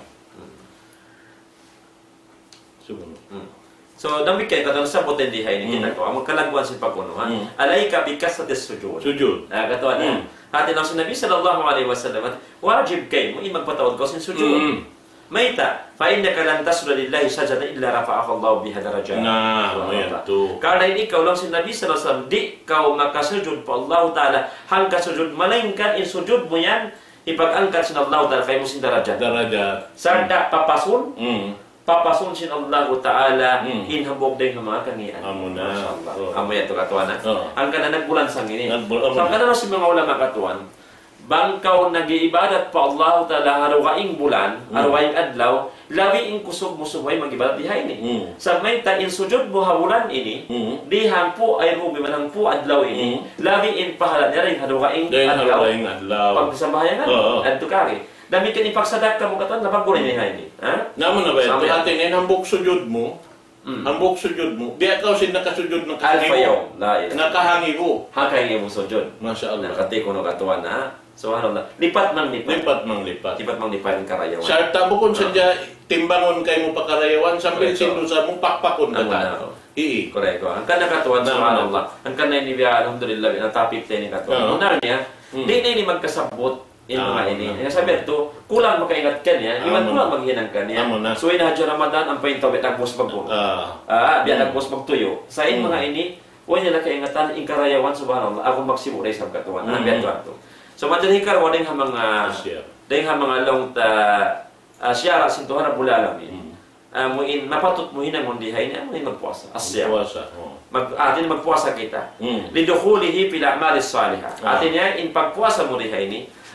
So, damikian katong sabot hindi hay ni kita ko. Ang kalagwan si pagkuno ha. Alayka bi kasratis sujud. Katuan na. Hati lang sa Nabi sallallahu alaihi wasallam, wajib kay mo magpatawad ko sin sujud. Maita, fa innaka lan tasjuda lillahi sajada illa rafa'aka Allah biha darajat. Karena ini kau lang si Nabi sallallahu alaihi wasallam di kau makasujud pa Allah taala hangka sujud malainkan in sujud mo yan ipag-angkat sin Allah taala kay mo sin darajat. Sarda papasun. Papasun sin Allah Ta'ala hinhabog din ng mga kangian. Amuna. Amaya ito katuan na. Ang ka na nagbulan sang ini. Sa ka na si mga ulama katuan, bangkaw nag-iibadat pa Allah Ta'ala arawaing bulan, arawaing adlaw, lawi in kusog musubay mag-ibadat dihay ini. Sa may ta in sujud mo habulan ini, di Hangpu ay rubi man Hangpu adlaw ini, lawi in pahalan niya rin arawaing adlaw. Pagkasambahayan adto kari. Dami kan ipagsadak ka mo katon napagulay niya ini. Naman na ba ito? Atin hambog sujud mo. Hambog sujud mo. Di ako sin nakasujud ng kahangibo. Nakahangibo. Hakahingi mo sujud. Masya Allah. Nakatiko no katuan na. Subhanallah. Lipat mang lipat ang karayawan. Sa tabo kung sadya timbangon kay mo pakarayawan sambil sindusa mo pakpakon ka ta. Koreko. Ang kana katuan subhanallah. Ang kana ni biya alhamdulillah na topic tayo ni katuan. Unar niya, di na ini magkasabot mga ini. Sabi ito, kulang makaingat ka niya, iwan kulang maghinang ka niya. So, Hadji Ramadan, ang paintawit ang bus magbuno. Biyan ang bus magtuyo. Sa in mga ini, huwag nila kaingatan, ingkarayawan, subhanallah, ako magsimuray sa katuan. Biyan ito. So, madalhikar, wading mga long siyara, sintuhan na bulalamin. Napatot mo hinang mundihay niya, mo magpuasa. Asya. Atin magpuasa kita. Lidukhulihi pila amalis salihah. Atin niya, in pagpuasa mo dihay ni,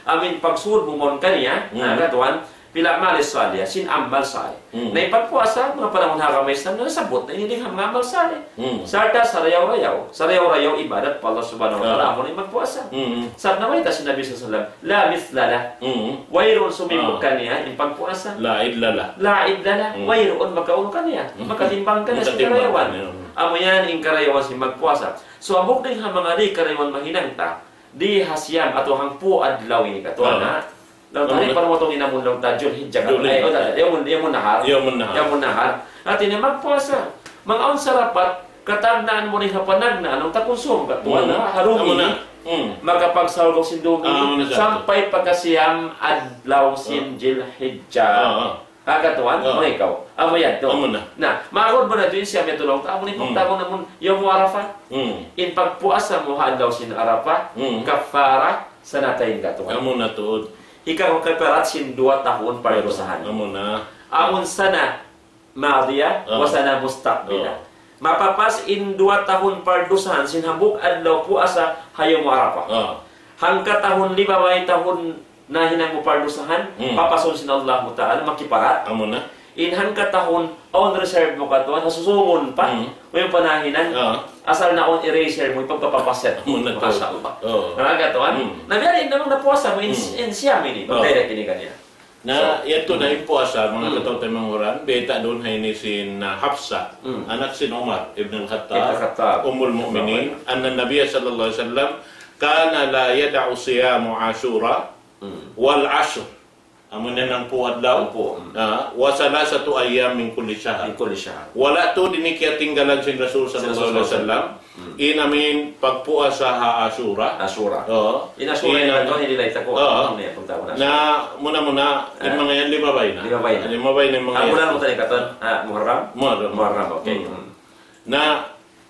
amin pagsud mumon kaniya, katuan, pila malis salya, sin amal salya. Na ipagpuasa, mga panahon haramay sa nasabot na hindi ang amal salya. Sarta, sarayaw-rayaw ibadat pa Allah subhanahu wa ta'ala, amo na magpuasa. Sabi na may tas Nabi sallallahu la mithlala, wayroon sumibog kaniya, ipagpuasa. Laid lala. Wayroon magkaon kaniya, makatimbang kaniya sa karayawan. Amo yan, yung karayawan si magpuasa. So, amok din ang mga di karayawan mahinanta, di hasyam ato hangpu adlaw ini katuan na. Lalu tadi para motong inamun daw tajul hijab. Yung nahar. At ini magpuasa. Mga on sarapat katagnaan mo rin panagnaan ang takonsum katuan na harumi. Magkapagsahol ko sindugi sampai pagkasiyam adlaw sinjil hijab. Katuan, ikaw. Amo yan to. Nah, maagod mo na din siya may tulong. Amo ni pagtawag namun yung Arafah. In pagpuasa mo adlaw sin Arafah, kafara sa natayin katuan. Amo na tuod. Ikaw kaparat sin 2 tahun parusahan. Amo na. Aun sana madhiya wa sana mustaqbila. Mapapas in 2 tahun parusahan sin hambuk adlaw puasa hayo mo Arafah. Hangka tahun 5 way tahun na hinang mo parusahan, papason sin Allah mo ta'ala makiparat. Amo na. Inhan ka tahon on reserve mo katuan hasusungon pa may panahinan asal na on eraser mo ipagpapapaset mo na masyaallah katuan nabiyarin namang napuasa mo in siya mini direct ini kanya na yato na ipuasa mga kataw tayo mga beta doon hay ni sin Hafsa anak sin Umar ibn al-Khattab umul mu'minin anna nabiyya sallallahu alaihi wasallam kana la yada'u siyamu ashura wal ashr amun na ng puad daw wa salasatu ayyam min kulli shahr wala to dinikya tinggalan sin Rasul sallallahu alaihi wasallam inamin pagpuasa ha Ashura inasura ito hindi lang ko na muna yung mga yan limabay na mga yan bulan mo tali katon Muharram okay na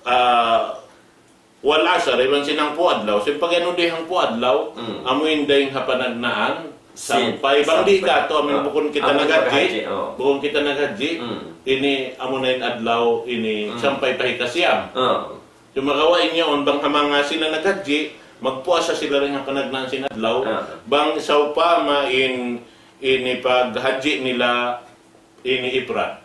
wala sa riban sinang puadlaw sin pagano di hang puadlaw amuin dayong Panagnaan sampai bangdi ka to amin bukon kita naghaji ini amunain adlaw ini sampai pahikasiyam Tumagawain niya on bang hamanga sila naghaji magpuasa sila rin ang Panagnaan sin adlaw bang isaw pa ini paghaji nila ini ifrad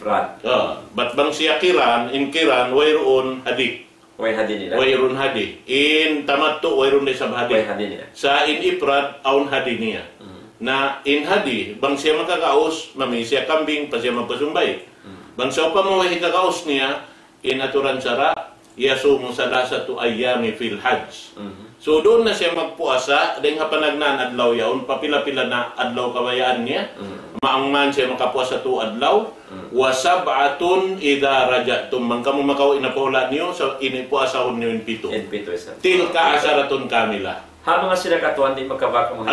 bat bang siya kiran wayroon hadi wayrun hadi in tamattu wayrun di sa hadi sa in ifrad aun hadi niya na in hadi bang siya makakaos mami siya kambing pa siya magpasumbay bang siya pa mawahi kakaos niya in aturan sara yasumu salasatu ayyami fil hajj so doon na siya magpuasa dahil Panagnaan adlaw yaon papila-pila na adlaw kabayaan niya maangman siya makapuasa tu adlaw wa sab'atun idza rajatum man kamu makaw inapawala niyo sa inipuasahon niyo in pito tilka asaratun kamila ha mga sila katuan di magkabaka mo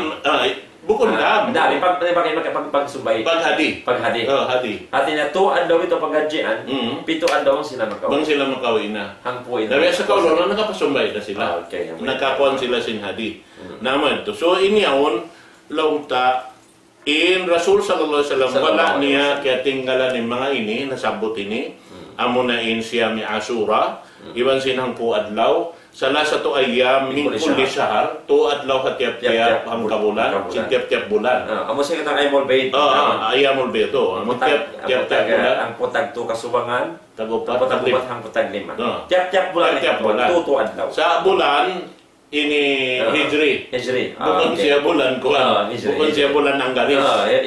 bukod dam dami pagsumbay paghadi hati na to adlaw ito paghajian pito adlaw sila makaw bang sila makawin na hangpu ina dahil sa kaulo na nakapasumbay na sila nakakuan sila sin hadi naman to so inyaon longta in Rasul sallallahu alaihi wasallam wala niya kaya tinggalan ng mga ini nasabot ini amo na in siya mi Ashura iban sinang po adlaw salasatu ayyam min kulli shahr to adlaw hatiap-tiap hangga bulan tiap-tiap bulan amo siya katang aymol bayt ayyamul bayt to tiap-tiap bulan ang putag to kasubangan tagupat hang putag 5 tiap-tiap bulan to adlaw sa bulan ini Hijri. Bukan siya bulan kuan. Bukan siya bulan ang garis.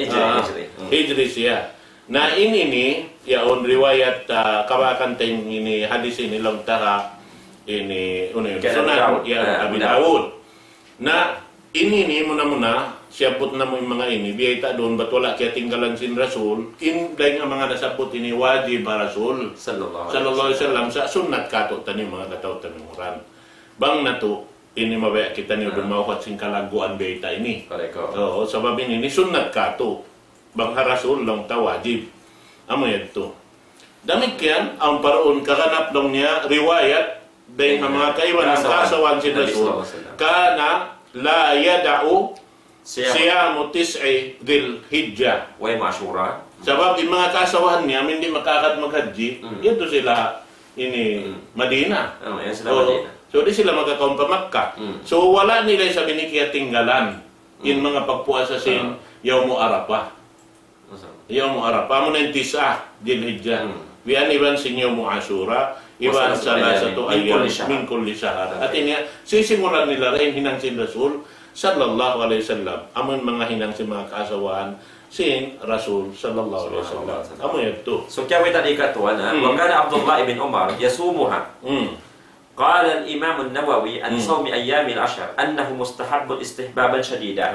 Hijri siya. Na ini ni yaon riwayat kawakan ting ini hadis ini lang tara ini sunan ya Abi Dawud. Na ini ni muna siapot na mo yung mga ini biyata doon bat wala kaya tinggalan sin Rasul in dahil nga mga nasabot ini wajib Rasul sallallahu alaihi wasallam sa sunnat kato tani mga kataw tanunguran. Bang nato ini mabaya kita ni udun mawat sing kalaguan beta ini. Oo, sabab ini sunnat kato. Bang Rasul lang ta wajib. Amo ito. Damikian ang paraon kaganap lang niya riwayat dahil mga kaiwan ang kasawan si Rasul kana la yada'u siyamu tis'i dhil hijjah wa Ashura. Sabab yung mga kasawahan niya hindi makakad maghaji ito sila ini Madina. Yan sila Madina. So di sila magkakaon pa Makkah. So wala nila sa binikiya tinggalan in mga pagpuasa sin Yawmu Arafah. Yawmu Arafah mo na yung tisa Dhul-Hijjah. Biyan iban sin Yawmu Ashura, iban sa satu ayam min kulli shahr. At ini sisimulan nila rin hinang sin Rasul sallallahu alaihi wasallam. Amon mga hinang sin mga kaasawaan sin Rasul sallallahu alaihi wasallam. Amo ito. So kaya tadi katuan wa kana Abdullah ibn Umar yasumuha. قال الإمام النووي عن صوم أيام العشر أنه مستحب استحبابا شديدا.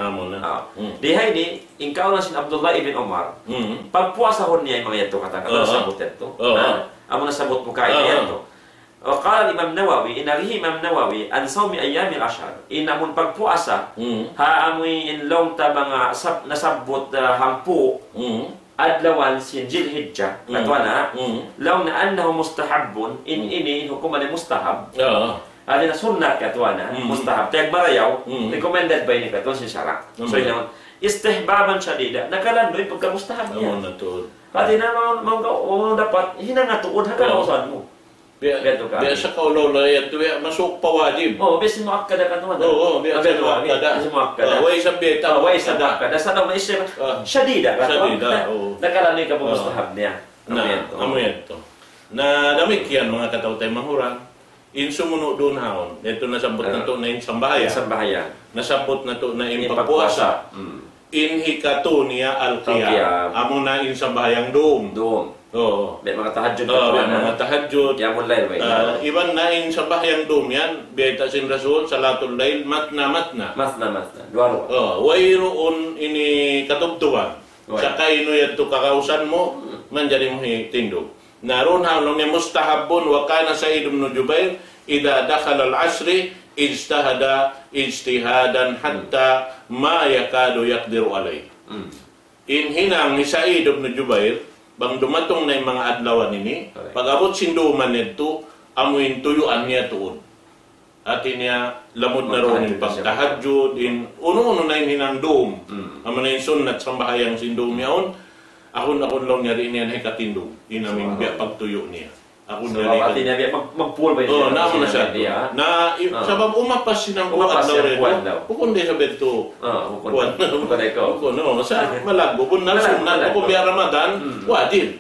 Di ini ingkau nasin Abdullah ibn Umar. Pagpuasahon niya yung mga yato kata-kata sabot ito. Amo nasabot mo kain ito. قال الإمام النووي inarihi Imam Nawawi an sawmi أيام العشر. Inamun pagpuasa haamoy inlong ta mga nasabot hangpu. Adlawan sin Dhul-Hijjah katwana law na annahu mustahabbun ini hukuman ay mustahab ali na sunnat katwana mustahab tag marayaw recommended by ni katon si syara so yun istihbaban shadida nakalandoy pagka mustahab niya pati na mga dapat hinangatuod hakalusan mo biasa kau lolay itu ya masuk pawajib. Biasa mo akkada kan tuan. Biasa mo akkada. Wai sabeta, wai sabaka. Dasa na maisip shadida. Shadida. Nakalani ka po mustahab niya. Amo ito. Na demikian mga katautay mahurang. Insumunod doon haon. Ito nasabot na to na sambahayan. Nasabot na to na pagpuasa. Inhikato niya al-qiyam. Amo na sambayang doom. May mga tahajjud mga tahajjud. Qiyamul lail iban na sa bahyang doom yan. Biyata sin Rasul salatul lail matna. Dua. Wayroon ini katubtuan. Saka ino yato kakausan mo manjari mo tindog. Naroon halong ni mustahabun wa kana Sa'id ibn Jubair idza dakhala al-'asri ijtahada ijtihadan hatta ma yakadu yaqdiru alay. Hinang ni Sa'id ibn Jubair bang dumatong na yung mga adlawan ini, pag-abot sinduman nito, amuin tuyuan niya tuon. At niya lamod na ron yung pagtahadjud, uno-uno na yung hinandum. Amo na yung sunnat sa bahayang sindum niyaon, akon lang niya rin niya na ikatindum. Inamin biya pagtuyo niya. Akon niya rin niya mag-pool ba yun? Naamo na siya. Sabab umapas sinang kuwan daw rin. Kukun di sabi ito. Kuwan. Sa malago. Kung nasunat, kung biya Ramadan, wajib.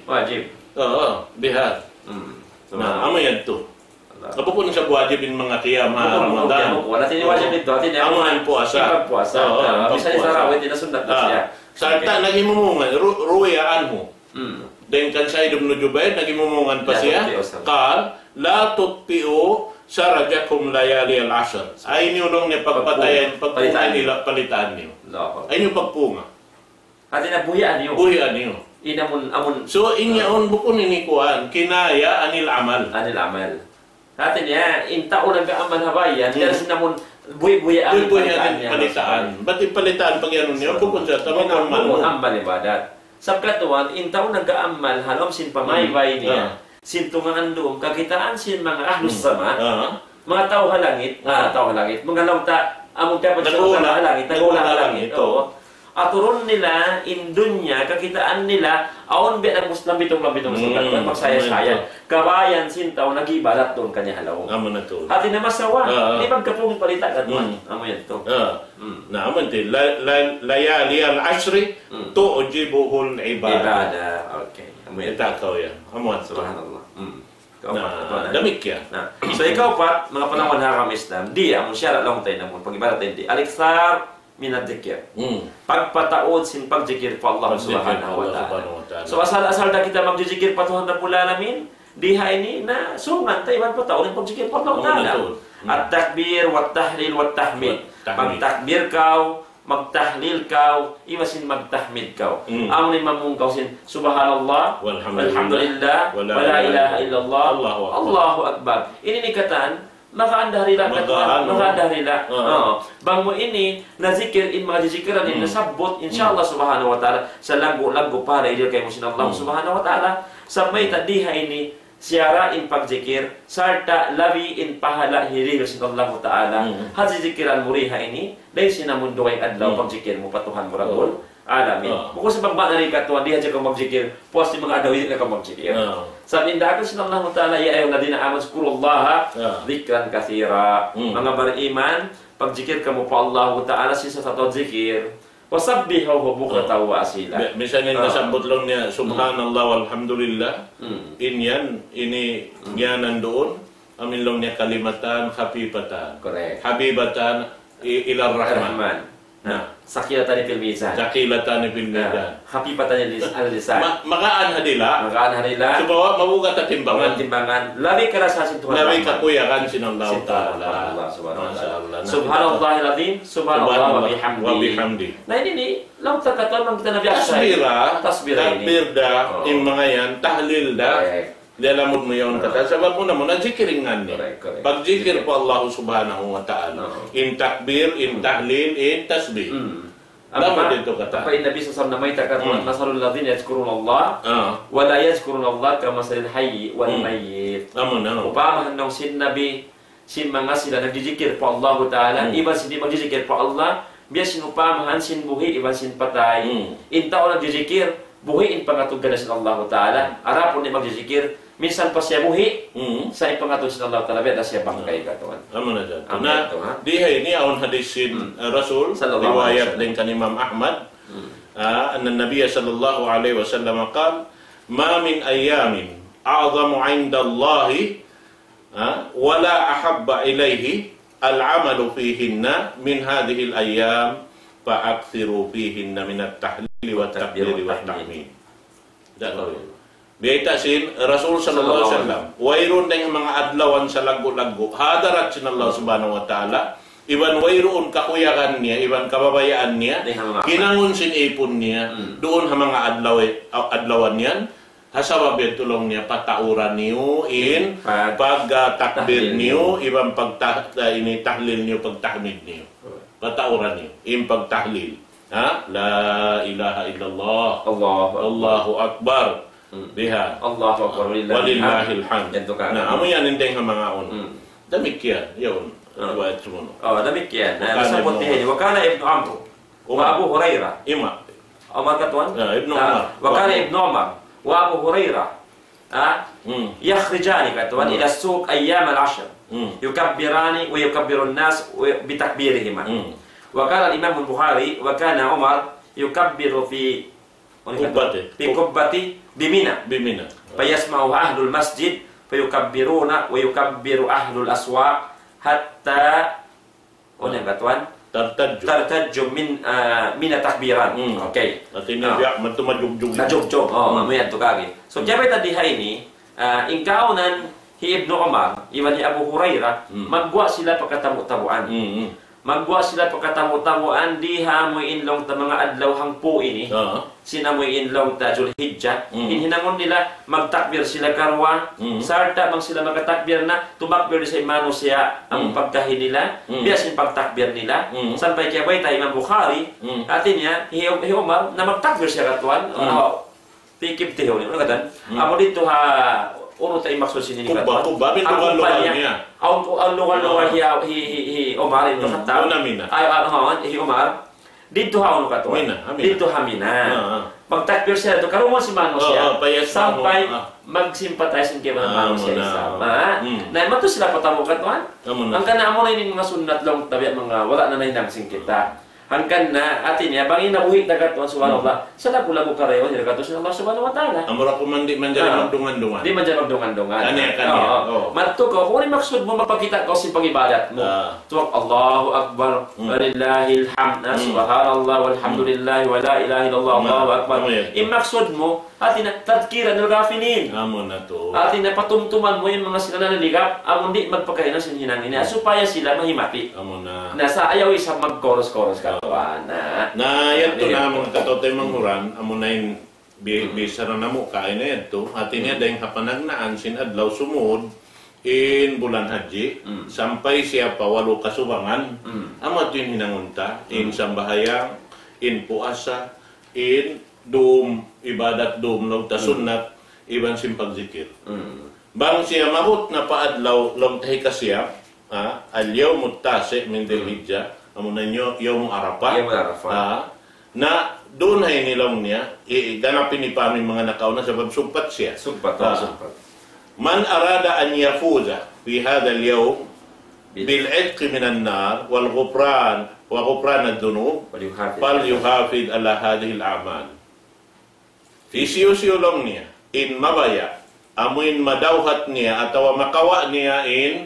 Bihar. Amo yan ito. Kapag kung sa wajib yung mga kiyam Ramadan. Natin yung wajib nito. Amo na yung puasa. Bisa ni Sarawit, nasunat na siya. Sarta, naging mumungan. Ruwayaan mo. Dan kan Sa'id ibn Jubair naging mumungan pa siya. Qal la tutpi'u sarajakum layali al-ashr. Ay niyo nung pagpatayan nila palitaan niyo. Ay niyo pagpunga. Ati na buhian niyo. Buhian niyo. Inamun amun. So inyaon bukon ini kuan kinaya anil amal. Ati niya intao nag-amal habayan kaya sinamun buhi-buhian palitaan. Ba't palitaan pag yan niyo bukon sa tamang amal ibadat. Sa katuan, intaw nag-aamal halom sin pamaybay niya. Sin tungangan doon, kakitaan sin mga ahlus sama, mga tao halangit, mga lauta, among dapat sa mga halangit, nag-ulang halangit. Aturon nila, indunya, kakitaan nila, aon biya ng lambitong sa katuan, magsaya-sayan. Kabayan sin tao, nag-ibalat doon kanya halaw. Amo na to. Hati na masawa, di magkapong palita katuan. Amo yan to. Naaman din, layali al-ashri, tu'jibuhul ibada. Okay. Itakaw yan. Amuan. Subhanallah. Damik yan. So ikaw pa, mga panahon na kami Islam, di, amon syara lang tayo naman, pag-ibarat tayo di, aliksar minadikir. Pagpataod sin pagjikir pa Allah subhanahu wa ta'ala. So asal-asal na kita magjikir pa Tuhan Rabbul Alamin, diha ini na sungan tayo man pataod ng pagjikir pa Allah ta'ala. At takbir, wat tahlil, wat tahmid. Magtakbir kau, magtahlil kau, iwasin magtahmid kau. Amo ni mamungkaw sin subhanallah, walhamdulillah, wala ilaha illallah, Allahu akbar. Ini nikatan makaandahrila katuan, makaandahrila. Bang mo ini nazikir in mga zikiran in nasabot insyaallah subhanahu wa ta'ala sa lagu-lagu para idil kay mo sin Allah subhanahu wa ta'ala sa may tadiha ini siara in pagzikir sarta labi in pahala hiril sin Allah ta'ala hadzi zikiran muriha ini dahil sinamundo kay adlaw pagzikir mo patuhan mo ragol alamin. Bukan sa pagba na rin katuan, di haja kang magjikir, puas di mga adawin ka kang magjikir. Sabi inda akan sinallahu ta'ala, ya ayaw ladina aman sukurullaha, dhikran kathira. Mga beriman, pagjikir kamu pa Allah ta'ala, sisa sa zikir. Wasabbihahu bukratan wa asila. Misalnya nasabot lang niya, subhanallah walhamdulillah. Ini nyanan doon. Amin lang niya kalimatan, habibatan. Correct. Habibatan ilar rahman. Sakilatan fil mizan. Sakilatan fil mizan. Habibatan al-lisan. Makaan hadila. Makaan hadila. Subawa mabugat at timbangan. Timbangan. Labi ka sa Tuhan. Labi kakuyakan sinallahu ta'ala. Subhanallahil azim. Subhanallah wa bihamdi. Nah ini lang takatan ng kita nabiasa. Tasbira ini. Takbir da, yung mga yan, tahlil da. Lalamod mo yun kata. Sabab mo naman, nazikiringan niya. Pag-zikir po Allah subhanahu wa ta'ala. In takbir, in tahlil, in tasbih. Alam dito kata. Apa Nabi SAW namay takatuan, masalul ladhin yazkurun Allah, wala yazkurun Allah kamasalil hayyi wal mayyit. Upamahan nung sin Nabi, sin mga sila nagjizikir po Allah ta'ala, iban sin di magjizikir po Allah, biya sin upamahan sin buhi, iban sin patay. Inta o nagjizikir, buhi in pangatugan na sin Allah ta'ala, arapon ni magjizikir, minsan pa siya buhi, sa ipangatong sin Allah ta'ala, beda siya bangkay katuan. Amo na dyan. Na, dihay ni aon hadisin Rasul, riwayat din kan Imam Ahmad, anna Nabiya sallallahu alaihi wasallam qal, ma min ayamin a'zamu 'inda Allahi wala ahabba ilayhi al-'amalu fihinna min hadhihi al-ayyam fa'akthiru fihinna min at-tahlil wa at-takbir wa at-tahmid. Dako. Biya sin Rasul sallallahu alaihi wasallam wayron ding mga adlawan sa lago-lago hadarat sin Allah subhanahu wa ta'ala iban wayron kakuyakan niya iban kababayaan niya kinangon sin ipon niya doon ha mga adlawan niyan hasabab tulong niya patauran niyo in pagtakbir niyo iban ini tahlil niyo pagtahmid niyo patauran niyo in pagtahlil la ilaha illallah Allahu akbar biha Allahu akbar walillahil hamd. Nah, amo yan indeng mga on. Demikian, yun. Riwayat sumunod. Demikian. Nasabot niya, wa kana ibnu Amr wa Abu Hurairah. Ima. Umar katuan? Ibnu Umar. Wa kana ibnu Umar wa Abu Hurairah. يخرجان كتوان إلى السوق أيام العشر يكبران ويكبر الناس بتكبيرهما وقال الإمام البخاري وكان عمر يكبر في قبته بمنى فيسمعه أهل المسجد فيكبرون ويكبر أهل الأسواق حتى tartajum min takbiran. Okay. Artinya biak majugjug. Majugjug. Mamaya to kagi. So jabe tadi ini ingkaunan hi Ibnu Umar, iwan hi Abu Hurairah, magwa sila pagkatamu-tamuan. Magwa sila pagkatamu-tamuan di hamuin long ta mga adlaw hangpu ini. Sinamuin long ta Zulhijjah. Hinangon nila magtakbir sila karwa. Sarta mang sila magtakbir na tumakbir sa imano siya ang pagkahin nila. Biyasin pagtakbir nila. Sampai kaya bay tayo Imam Bukhari. Atin niya, hi Umar na magtakbir siya katuan. Tikip tiyo niyo. Ano katan? Amo dito uno tayo maksud sini ni katuan. Kuba, lugar niya. Ang lugar hi Umar ito kata. Hi Umar. Dito ha uno katuan. Dito hamina. Pagtakbir siya ito, karuman si Mano siya. Sampai magsimpatize ng kaya Mano siya isama. Na mato sila patamo katuan. Ang kana amo na yung mga sunat lang tabi mga wala na nahindangsing kita. Hangkan na atin niya bangin nabuhi na katuan subhanallah. Sa lagu-lagu kareyo niya katuan Allah subhanahu wa ta'ala. Amura ko man di manjari magdungan-dungan. Di manjari magdungan-dungan. Kanya. Matto ko, kung maksud mo mapakita ko sa pag-ibadat mo. Tuwag Allahu Akbar, walillahil hamd, subhanallah, walhamdulillah, wa la ilaha illallah, Allahu Akbar. Maksud mo, atin na tadkiran ng gafinin. Amo na to. Atin na patumtuman mo yung mga sila na naligap, amo di magpakain ng sinhinangin niya, supaya sila mahimati. Amo na. Nasa ayaw isang mag-chorus-chorus ka. Na yan to na mga katotay manghuran, amo na yung bisa na namo kain na yan to. Atin niya dahil Panagnaan sin Adlaw sumud in Bulan Hadji, sampai siya pa walo kasubangan. Amo ito yung hinangunta, in Sambahayang, in Puasa, in Dum, ibadat Dum, log ta sunnat, iban simpagzikir. Bang siya mabot na paadlaw, log tahi kasya, al-yawm at-tasi min Dhul-Hijjah, amo na nyo, Yawm Arafah. na doon ay nilaw niya, ganapin ni pa mga nakauna sa sumpat siya. Sumpat. Man arada an yafuza fi hadha al-yawm bil-'itq min an-nar wal ghufran wa ghufran ad-dunub falyuhafid ala hadhihi al-a'mal. Isiyo-siyo lang niya in mabaya amuin madawhat niya atawa makawa niya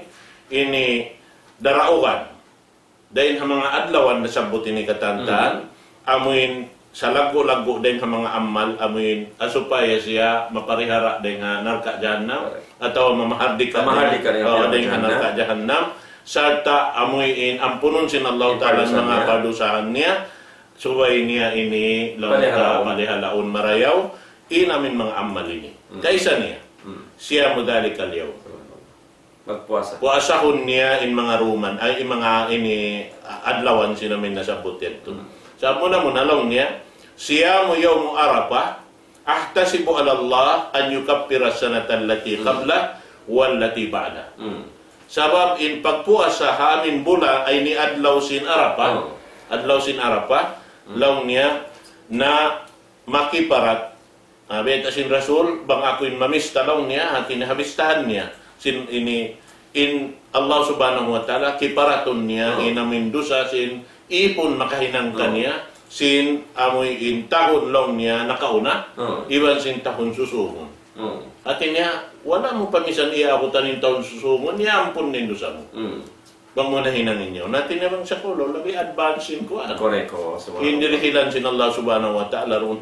ini daraugan dahin ha mga adlawan na sabot ini katantan amuin sa lago-lago dahin ha mga amal amuin asupaya siya maparihara dahin ha narka jahannam atawa mamahardi ka dahin ha narka jahannam sarta amuin ampunon sin Allah Ta'ala mga padusahan niya subay niya ini palihalaon marayaw inamin mga amal ini kaisa niya siya mudalik kalyaw magpuasa. Puasahon niya in mga ruman ay in mga ini adlawan sinamin nasabot ito. Sa muna lang niya siya mo yawm Arafah ahtasibu ala Allah an yukaffira sanata allati qabla wallati ba'da. Sabab in pagpuasa ha amin bulan ay ni adlaw sin Arafah. Adlaw sin Arafah law niya na makiparat beta sin Rasul bang ako in mamista law niya hatin habistahan niya sin ini in Allah Subhanahu wa Ta'ala kiparaton niya inamin dusa sin ipon makahinang kaniya sin amoy in tahon long niya nakauna iban sin tahon susungon atin niya wala mo pamisan iya ako tanin tahon susungon niya ampun nin dusa mo bang mo nahinang ninyo natin niya bang sa kulo labi advance in ko koreko indirihilan sin Allah Subhanahu wa Ta'ala ron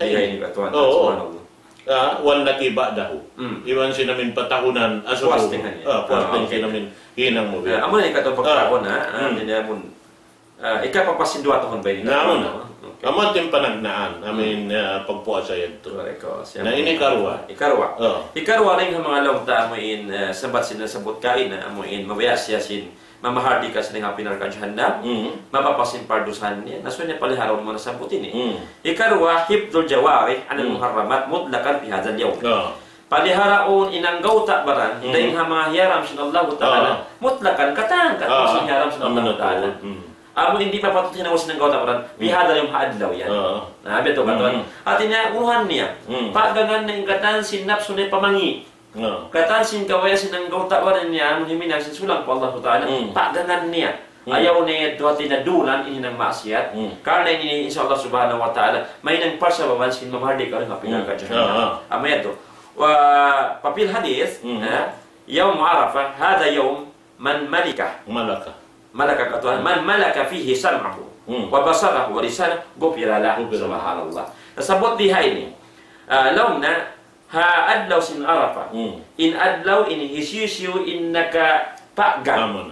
tayo wallati ba'dahu. Iwan sinamin patahunan puwasting sinamin hinang mo. Amo ni katong pagtahon niya mun ikapapasidwa tohon bay ni. Nauna. Amo tin Panagnaan amin pagpuasa yadto. Na ini karwa. Ikarwa ring mga lawta amo in sabat sinasabot kain amo in mabayas siya sin mamahardi ka sa nga pinarkadyahan mapapasin pardusan niya naso niya paliharaw mo na sabutin ikarwa hibdul jawari anil muharramat mutlakan fi hadzal yawm paliharaon inanggaw ta baran daing ha mga hiyaram sin Allah Ta'ala mutlakan katang sin hiyaram sin Allah Ta'ala amo hindi pa patutin na sinanggaw ta baran fi hadzal yawm adlaw yan na beto katon atin niya uhan niya paggangan na ingkatan sin nafsu ni pamangi katansin kawaya sinang gautawaran niya muhimin sin sulang po Allah Ta'ala pagdangan niya ayaw niya duwati na dulan ini ng maksiat karena ini insyaallah Subhanahu wa Ta'ala may nang parsa babansin mamahardi ka rin pinagkadyahan amaya to papil hadis yawm Arafah hada yawm man malaka katuan man malaka fihi sam'ahu wa basarahu wa lisanahu gufira lahu subhanallah nasabot diha ini law na ha adlaw sin Arafah in adlaw ini hisisiu innaka paggan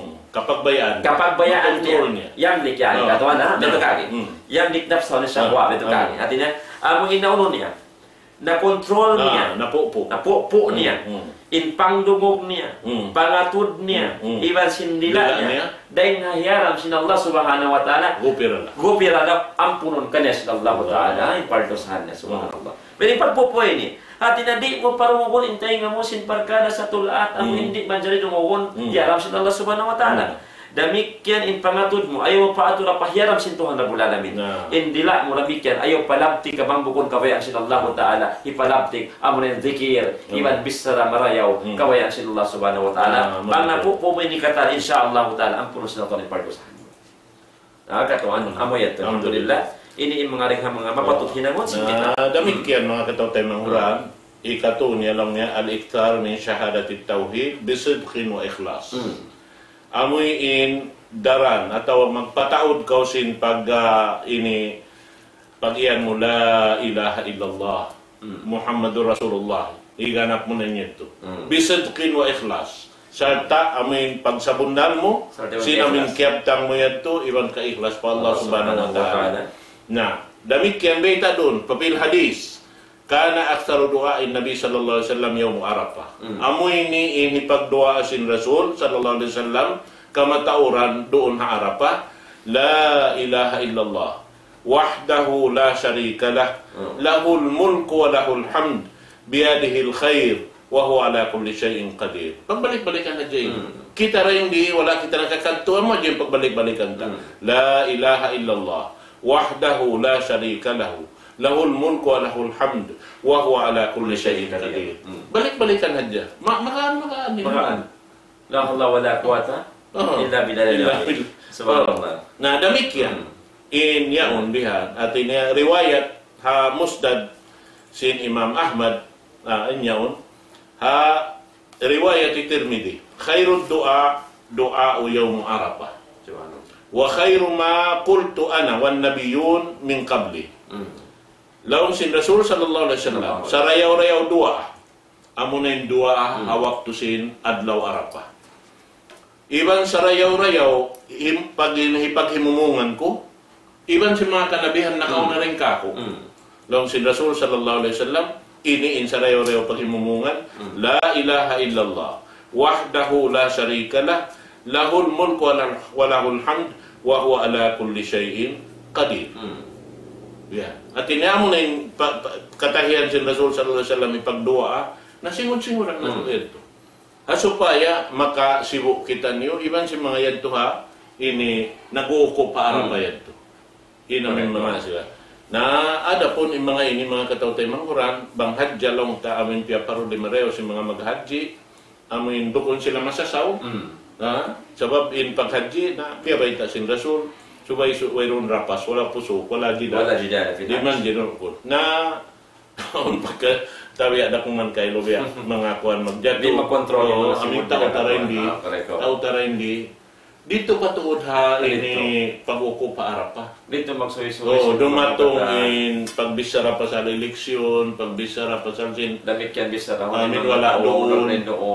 kapagbayaan niya yamlik yan katuan beto kagi yamlik nafsa ni syahwa beto kagi artinya amo inauno niya na kontrol niya napupo niya in pangdungog niya pangatud niya iban sindila niya dahil nahiyaram sin Allah Subhanahu wa Ta'ala gupira daw ampunon kanya sin Allah Ta'ala yung pardosahan niya subhanallah pero pagpupoy ni at hindi mo parungon intay nga mo sin parkada sa tulat ang hindi man jari dungogon hiyaram sin Allah Subhanahu wa Ta'ala damikyan in pangatud mo ayaw pa ato na pahiyaram sin Tuhan na bulalamin indila mo ramikyan ayaw palabti ka bang bukon kawayang sin Allah Ta'ala ipalabti amo na zikir iban bisara marayaw kawayang sin Allah Subhanahu wa Ta'ala bang na po mo ini kata insyaallah Ta'ala ang puno sin ato ni pardosahan katuan amo yato alhamdulillah ini yung mga ringhang mga mapatut hinangon damikyan mga katawtay manghuran ikato niya lang niya al-iktar min syahadatit tauhid bisidqin wa ikhlas amoy in daran ataw magpataod ka sin pag ini pag iyan mo la ilaha illallah Muhammadur Rasulullah iganap mo na niya ito bisidqin wa ikhlas sarta amin pagsabundan mo sinamin kiyabtang mo yan ito iban ka ikhlas pa Allah Subhanahu wa Ta'ala na damikyan beta doon papil hadis kana aktsaru du'ain Nabi sallallahu alaihi wasallam yawm Arafah amoy ni inipagdu'a sin Rasul sallallahu alaihi wasallam kamatauran doon ha Arafah la ilaha illallah wahdahu la syarika lah lahul mulku wa lahul hamd biyadihi alkhair wa huwa ala kulli syai'in qadir pagbalik-balikan na diyan kita rin di wala kita nakakanto mo diyan pagbalik-balikan ta la ilaha illallah wahdahu la syarika lahu, lahul mulku wa lahul hamd, wa huwa ala kulli syai'in qadir. Balik-balikan aja. Makaan. La haula wala quwata illa billah. Subhanallah. Nah, demikian. In yaun dihan. Artinya riwayat ha musnad sin Imam Ahmad in yaun ha riwayat Tirmidzi. Khairud du'a yaum Arafah. Wa khairu ma qultu ana wan nabiyyun min qabli. Laun sin Rasul sallallahu alaihi wasallam sarayaw-rayaw doa. Amunain doa waktu sin Adlaw Arafah. Iban sarayaw-rayaw paghimumungan ko, iban si mga kanabihan na kauna rin kako. Laun sin Rasul sallallahu alaihi wasallam iniin sarayaw-rayaw paghimumungan, la ilaha illallah wahdahu la syarika lah, lahul mulku wa lahul hamd, wa huwa ala kulli syai'in qadir. Yeah. At inamo na yung katahiyan si Rasul sallallahu alaihi wasallam ipagdua na singon-singon ang nato ito. Supaya makasibo kita niyo iban si mga yadto ha ini naguuko para pa yadto. Inamin mga sila. Na ada pun yung mga ini mga katawtay manghuran bang hadja long ta amin pia paro de mareo si mga maghadji amin dukon sila masasaw. Sabab in paghadji na pia baita sin Rasul subay wayron rapas wala puso wala jida di man jino ko na pagka tawi ada kuman kay lobya mga kuan magjato di makontrol amin tao tara hindi dito patuod ha ini pag-uko pa arapa dito magsuwi-suwi dumatong in pagbisara pa sa eleksyon pagbisara pa sa sin damit yan bisara amin wala doon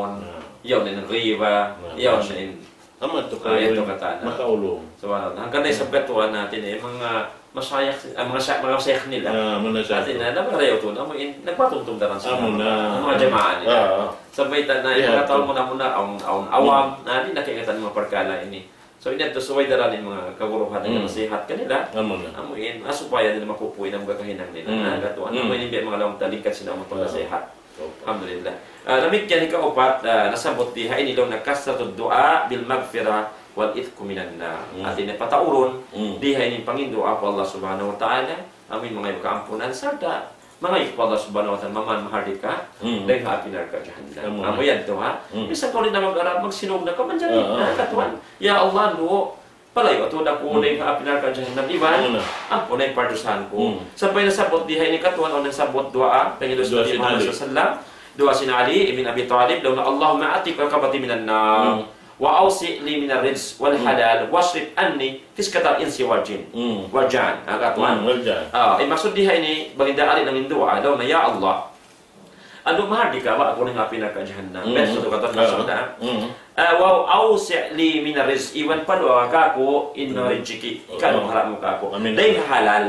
yaw din ng riba yaw din amat to kayo makaulong. So hanggang na sa petuan natin mga masayang mga sheikh nila. Natin na nabarayo to na nagpatuntong daran sa mga jamaan nila. Sabay ta na mga taon muna ang awam na di nakikita mga parkala ini. So ito suway daran yung mga kaguruhan ng nasihat kanila. Amuin asupaya nila mapupuin ang gagahinang nila. Gatuan amuin yung mga lawang talikat sila ang nasihat. Alhamdulillah. Namigyan ikaupat nasabot diha inilaw na kasratud du'a bil magfira wal itqu minan nar. At patauron diha ini pangindua po Allah Subhanahu wa taala amin mga kaampunan sarta mga po Allah Subhanahu wa taala maman mahardika dahil hapinar ka jahannam. Amo yan to ha. Bisa ko rin na mag-arab magsinog na kamanjani katuan. Ya Allah no palayo ato na ko dahil hapinar ka jahannam iban. Ako na pardusan ko. Sabay nasabot diha ini katuan o nasabot du'a pangilus ni Muhammad sallallahu dua sin Ali ibn Abi Talib daw na Allahumma atik kabati minan nar wa awsi li min ar-rizq wal halal wasrif anni fiskatal insi wal jin wal jan agatuan maksud diha ini baginda Ali ng dua daw na ya Allah ando mahardika wa ako nga pinaka jahannam beso to katon masada wa awsi li min ar-rizq iwan padwa ka ko in rizqi kan haram ka ko dai halal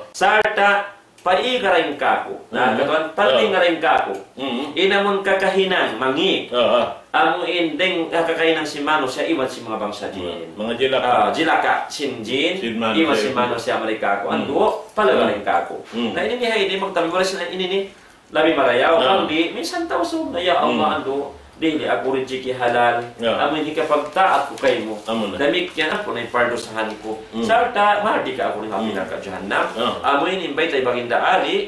sarta paigaring kako na katuan patingaring kako inamon kakahinang mangi amo indeng kakahinang si Mano siya iwan si mga bangsa jin mga jilaka sin jin iwan si Mano si Amerika ko ando palagaring kako na ini ni magtambo sila ini ni labi marayaw kang di minsan Tausug na ya Allah ando dili ako rin chiki halal amin ikapagtaat ko kay mo damik yan ako na ipardosahan ko sarta mahadi ka ako rin hapinar ka jahannam amin invite ay baginda Ali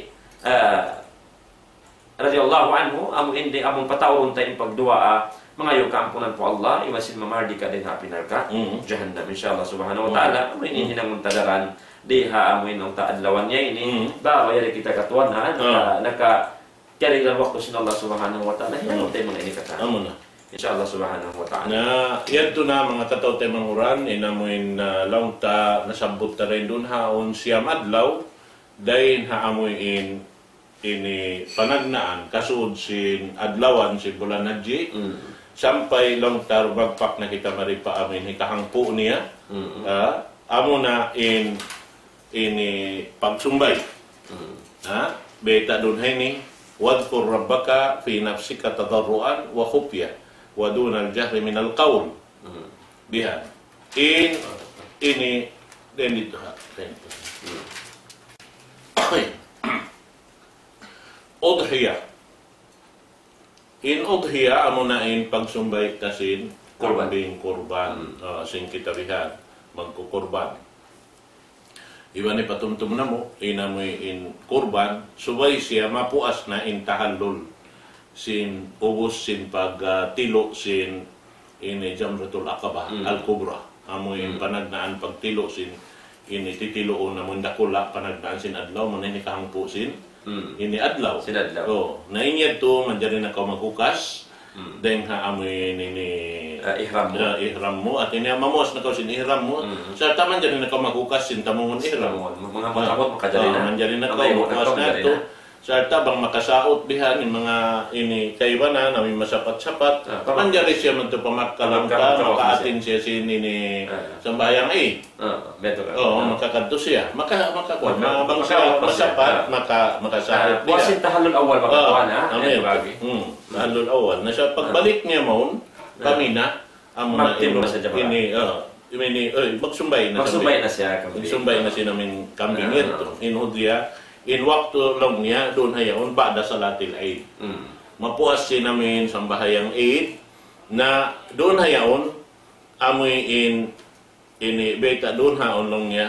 radiyallahu anhu amin hindi among patawron tayong pagdua mga kampunan po Allah iwasin mamahadi ka din hapinar ka jahannam inshallah subhanahu wa ta'ala amin hindi nang muntadaran diha amin ang taadlawan niya ini ba wala kita katuan naka kaya lang waktu sin Allah Subhanahu wa ta'ala yan tayo mga inikata inshallah Subhanahu wa ta'ala na yan to na mga kataw tayo manghuran inamoy na lang ta nasabot ta rin dun haon siyam adlaw dahin haamoy ini Panagnaan kasud sin adlawan si Bulan Hadji sampay lang ta bagpak na kita maripa amin Hangpu niya amo na ini pagsumbay beta dun ni wadhkur rabbaka fi nafsika tadarruan wa khufya wa duna al-jahri min al-qawl biha ini dan itu udhiyah amunain pagsumbay kasin kurban sin kita lihat magkukurban Iwan ni patumtum na mo, inamoy in kurban, subay siya mapuas na in tahallul. Sin ubos sin pagtilo sin ini Jamratul Aqabah Al-Kubra. Amoy in Panagnaan pagtilo sin ini titilo na mundakula Panagnaan sin Adlaw, muna ni Hangpu sin ini Adlaw. Sin Adlaw. Oh, nainyad to manjari na ka maghukas. Dahil ha amoy ini ihram mo at ini mamos na kausin ihram mo sa taman dyan na maghukas sin tamongon ihram mga matakot makadali na manjari na maghukas na to sa tabang makasaot bihan yung mga ini kaibanan namin masapat-sapat manjari siya man to pamakkalang ka makaatin siya sin ini sambayang beto ka makakadto siya makakuha masapat makasaot bihan wasin tahallul awal makakuha na tahallul awal na sa pagbalik niya maun kami na amuna ini magsumbay na siya magsumbay na siya namin kambing ito inudya in waktu long niya doon hayaon ba'da salatil Eid mapuas siya namin sambahayang Eid na doon hayaon amoy ini beta doon haon long niya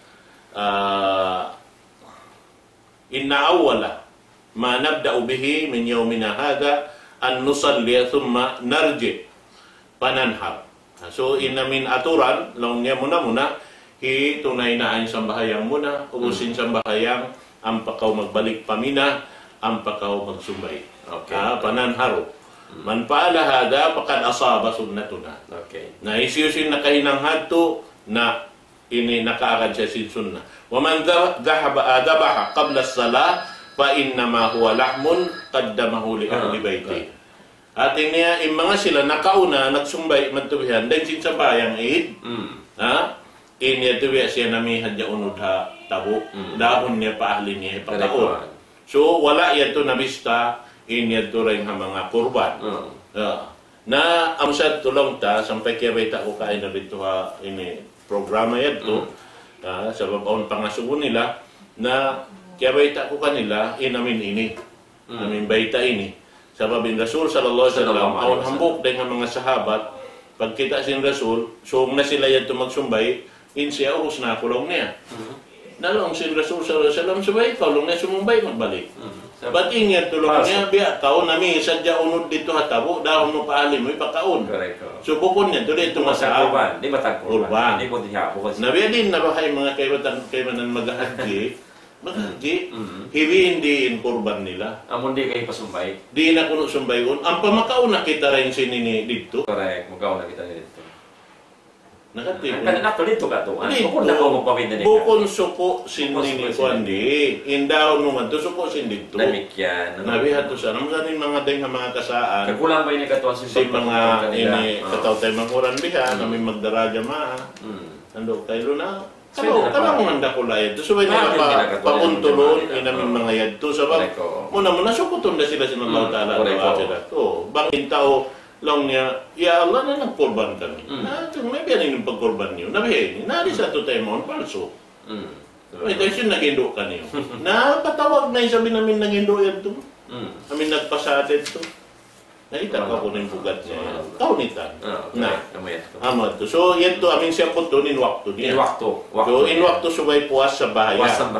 inna awwala ma nabda'u bihi min yawmina hada an nusalli thumma narji pananhar. So inamin aturan long niya muna tunay na ang sambahayang muna ubusin sambahayang ang pakaw magbalik pamina ang pakaw magsumbay. Pananharo. Man paala hada pakad asaba sunnatuna. Na isiyusin na kahinanghad to na ini nakaagad siya sin sunnah. Wa man dhabaha qabla as-salah fa innama huwa lahmun qaddamahu li ahli baiti. At niya yung mga sila nakauna nagsumbay mantubihan dahil sin sambayang Eid. Ini tuwi siya nami hadya unod ha tabo. Dahon niya pa ahli niya ipataon. So wala yato nabista ini yato rin ang mga kurban. Na amsad tulong ta sampai kaya baita ko kain na dito ha ini programa yato. Sa babaon pangasugon nila na kaya baita ko kanila inamin ini. Namin baita ini. Sabab in Rasul sallallahu alaihi wasallam aon hambok din ang mga sahabat pagkita sin Rasul suong na sila yan magsumbay in siya urus na kulong niya. Nalong sin Rasul sallallahu alaihi wasallam subay kulong niya sumumbay magbalik. Ba't ingyan tulong niya biya kaon nami sadya unod dito hatabo dahon mo paalim mo ipakaon. So bukon niya tuloy ito masahaban di matag kurban di mo diha bukod nabiya din na bahay mga kaibanan mag-hadji hiwi hindi in kurban nila. Amon di kayo pasumbay. Di na kuno sumbayon. Ang pamakaon na kita rin sinini dito. Correct. Makaon na kita dito. Nakatip. Kan nato dito ka to. Bukod na ko magpawid na dito. Bukod suko sinini kuandi. Indahon mo man to suko sin dito. Namikyan. Nabihat to sa naman mga ding mga kasaan. Kagulang ba ini katuan si mga ini kataw tayo makuran biha kami magdaraja ma. Ando kayo na. Kalau menganda ko layad to subay nila pauntulon inamin mga yadto sabab muna sukuton na sila sinallahu taala bangin tao long niya ya Allah na nagkurban kami na may biyanin yung pagkurban niyo nabihin nari sa to tayo mo palso may tayo siya nagindo ka niyo na patawag na yung sabi namin nagindo yan to amin nagpasated to nakita ka po na yung bugat niya kaunitan na amad to so yan to amin siya po to in wakto niya so in wakto subay puwas sa bahaya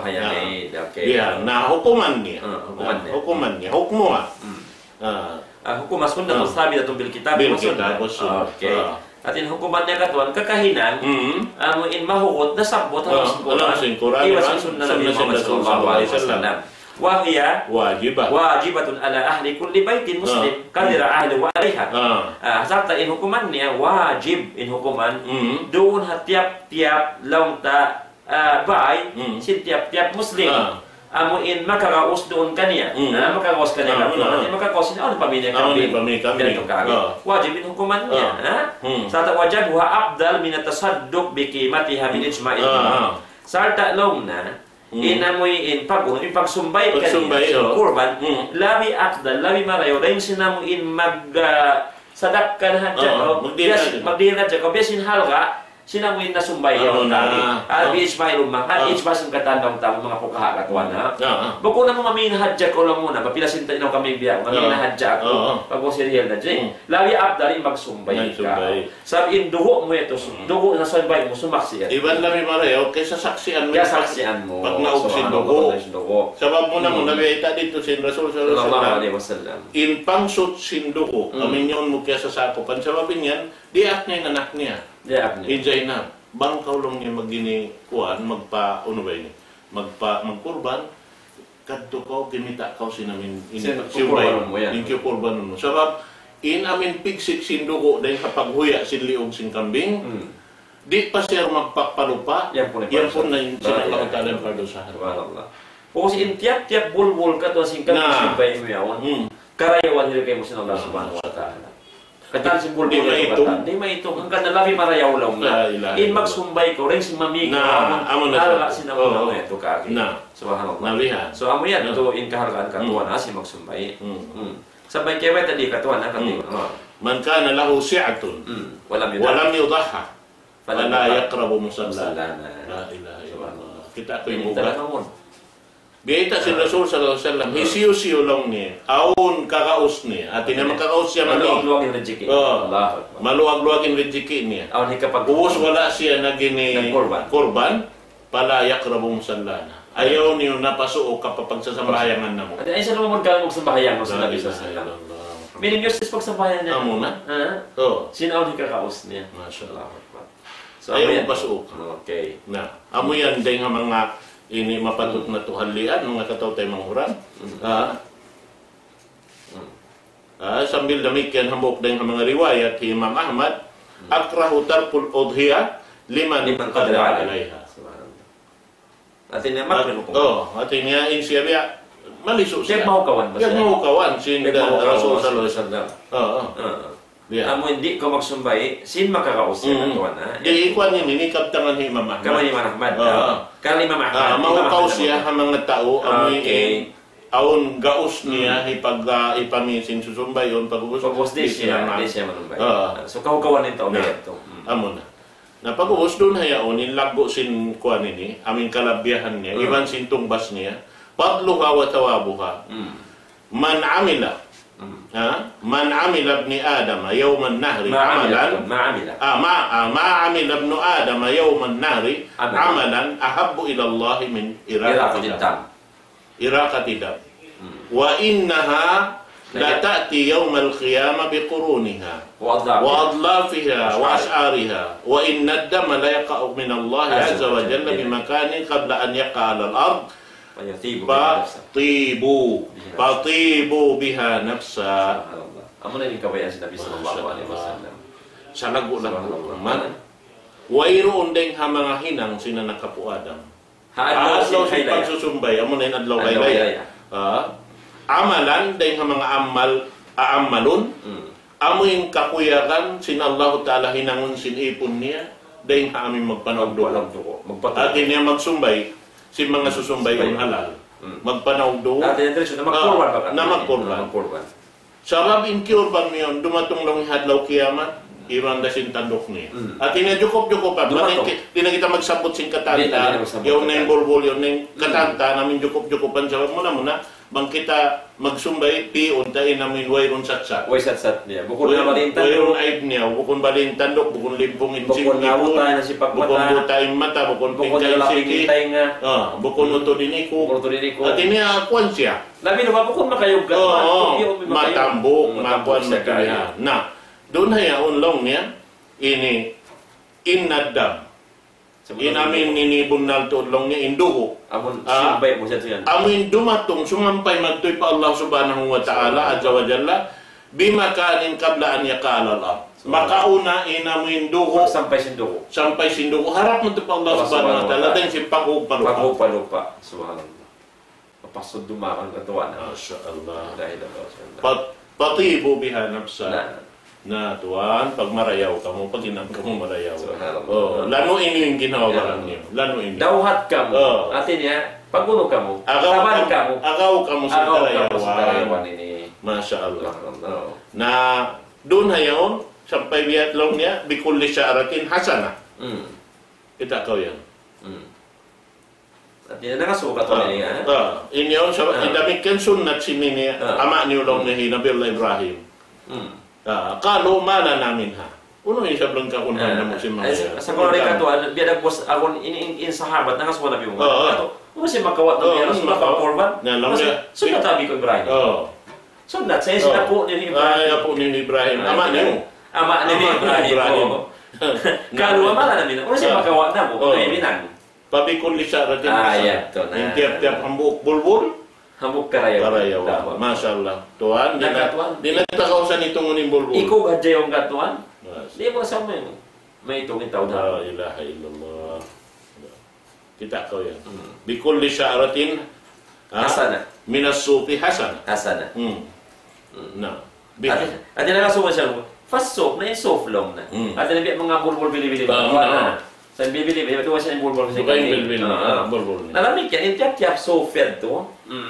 na hukuman niya hukmuha hukuman sunnah sabitatun bil kitab wa sunnah at in hukuman niya katuan kakahinan in mahuot na sabot alam sin Quran iwas sunnah Nabi Muhammad sallallahu alaihi wasallam wahia wajibatun ala ahli kulli baitin muslim kadira ahli wa alaiha serta in hukuman niya wajib in hukuman doon tiap-tiap laung ta bay sin tiap-tiap muslim amo in makaraos doon kaniya makaraos kaniya makaraos niya pamilya kami wajib in hukuman niya serta wajib wa afdal min at-tasadduq bi qimatiha min ijma'il serta laung na inamoy in pagsumbay kanina kurban labi afdal labi marayo dahil sinamuin sadakkan hadya magdirat dyan besin halga sinamuin na sumbay yung tali. Beach may rumah, beach ba sing katandang tamo mga pukaha katwan na. Bako na mo mamin hadja ko lang muna, papilasin tayo kami biya, mamin hadja ako. Pag mo serial na dyan. Lawi abdali magsumbay ka. Sabi dugo mo ito, dugo na sumbay mo sumaksi yan. Iban lami mareho kaysa saksian mo. Kaya saksian mo. Pag naugsin dugo. Sabab mo na mo nabiyita dito sin Rasul sallallahu alaihi wasallam. In pangsut sin dugo, amin yun mo kaya sa sakupan. Sababin yan, diak niya yung anak niya. Injay na, bangkaw lang niya magini kuan, magpa-ano ba yun? Magkurban, kadto ko, kinita ko sinamin siway, inkyo kurban mo. Sabab, in amin pigsik sin dugo, dahil kapag huya sin liog sin kambing, di pa siya magpapalupa, yan po na yung sinakakatalan pardosahan. O kasi in tiap-tiap bulbul ka to, sin kambing siway mo yawon, karayawan nila kayo mo sin Allah subhanahu wa ta'ala. Katan si bulbul di maitong hanggang nalabi marayaw lang na in magsumbay ko rin si mami ko nalala sinamuna mo ito kaki subhanallah so amo yan ito in kahargaan katuan si magsumbay sabay kaya tadi katuan kati man kana lahu si'atun walam yudaha fala yaqrabu musallana la ilaha illallah kita ko yung Biyita si Rasul sallallahu alaihi wasallam, hisiyo-siyo lang niya, aon kakaos niya, at hindi makakaos siya mali. Maluag-luag yung rejiki. Maluag-luag yung rejiki niya. Aon kapag uwos wala siya na gini kurban, pala yakrabong sallana. Ayaw niyo napasuo kapag pagsasambahayangan na mo. At ay siya naman magkalang magsambahayan mo sa Nabi sallallahu alaihi wasallam. Meaning yung pagsambahayan niya. Amo na? Sino aon kakaos niya? Mashallah. So, ayaw mapasuo. Okay. Na, amo yan din nga mga ini mapatut na tuhalian mga katawtay manghuran. Sambil demikian hambok dengan mga riwayat hi Imam Ahmad, akrahu tarkul udhiyah liman qadra alaiha. Artinya makna ko. Artinya insya Allah malisu siya. Mau kawan. Mau kawan sin Rasul sallallahu alaihi wasallam. Amo hindi ko magsumbay, sin makakaos siya kawan na. Di ikuan ini kaptangan hi Imam Ahmad. Kamay Imam Ahmad. Kali Imam Ahmad. Mau siya ang mga tao amoy aon gaos niya ipamisin susumbay yon pag-ubos di siya manumbay. So kawan nito ito. Amo na. Na pag-ubos doon hayaon inlagbo sin kuan ini, aming kalabyahan niya, iban sin tungbas niya, padluha wa tawabuha. Man amila man amila ibn Adam yawm an-nahri amalan ma amila ibn Adam yawm an-nahri amalan ahabbu ila Allah min iraqati dam wa innaha la ta'ti yawm al-qiyamah biquruniha wa adlafiha wa ash'ariha wa inna ad-dama la yaqa'u min Allah azza wa jalla bi makanin qabla an yaqa' ala al-ard Fatibu biha nafsa. Amo na yung kabayan si Nabi sallallahu alaihi wasallam. Sa lagu-lagu man. Wayroon din ha mga hinang sina nakapuadam. Adlaw si pagsusumbay. Amo na yung adlaw laylay. Amalan din ha mga aamalon. Amo yung kakuyakan sin Allah Ta'ala hinangon sin ipon niya. Din ha aming magpanaw doon. At niya magsumbay. Si mga susumbay yung halal. Magpanaw doon. Na magkurban. Sabab in kurban mo yun, dumatong lang hadlaw kiyamat, iwan na sin tandok niya. At inadjukop-jukop pa. Di na kita magsabot sin katanta. Yung na yung bulbul, yung na yung katanta, namin jukop-jukopan. Sabab mo na, bang kita magsumbay, untain namin wayron satsat. Way satsat niya. Bukod na balintandok. Wayron aib niya. Bukod balintandok, bukod limpong insing bukod nabuta na si pagmata. Bukod butay mata, bukod pingkay siki. Bukod uto diniko. At iniakuan siya. Labi na bukod makayog ka. Matambok, makuan magkaya. Na, doon hayaon lang niya, ini inadam. Inamin ninibon na tulong niya induho. Sumbay mo siya. Amin dumatong sumampay magtoy pa Allah subhanahu wa ta'ala azza wa jalla bimakanin qabla an yaqala Allah. Makauna inamin duho sampai sinduho. Harap mo to pa Allah subhanahu wa ta'ala din si paghupa. Subhanallah. Papasod dumakan katuan. Masyaallah. Dahil Patibu biha nafsa. Na tuan, pag marayaw ka mo, pag inam ka mo marayaw. Lano ini yung ginawa niyo. Lano ini. Dawhat ka mo. Atin niya, pagulo ka mo. Taban ka mo. Agaw ka mo sa karayawan ini. Masya Allah. Na doon hayaon, sampay biyat lang niya, bikulli syaratin hasana. Kita kau yan. At yan nakasukat ko niya. Inyo, idamikan sunnat sini ni ama ni ulong ni Nabi Ibrahim. Kalau mana namin ha. Uno yung sablong kakunhan na mo si mga. Sa kung rin katuan, biya nagpos ako in sahabat, nakasuwa na yung mga. Ano si magkawat ng biya, sunat ang korban? Sunat tabi ko Ibrahim. Sunat, saya sila po ni Ibrahim. Ay, po ni Ibrahim. Ama niyo. Ama ni Ibrahim. Kalau mana namin, ano si magkawat na mo? Ay, binan. Pabikol lisa ratin. Ayat to na. Yung tiap-tiap hambuk bulbul. Hambuk karayaw. Masya Allah. Tuhan, dinatakaw sa nitong uning bulbul. Ikaw gadya yung katuan? Di mo sama yun. May itong itaw na. La ilaha illallah. Kita kau yan. Bikul lisyaratin hasana. Minas sufi hasana. Hasana. Na. At yung nakasuman siya, fast soap na yung soap long na. At yung mga bulbul bili-bili. Sa bibili, ito siya yung bulbul. Bukan yung bili-bili. Nalamig yan, yung tiyak-tiyak soap fed to.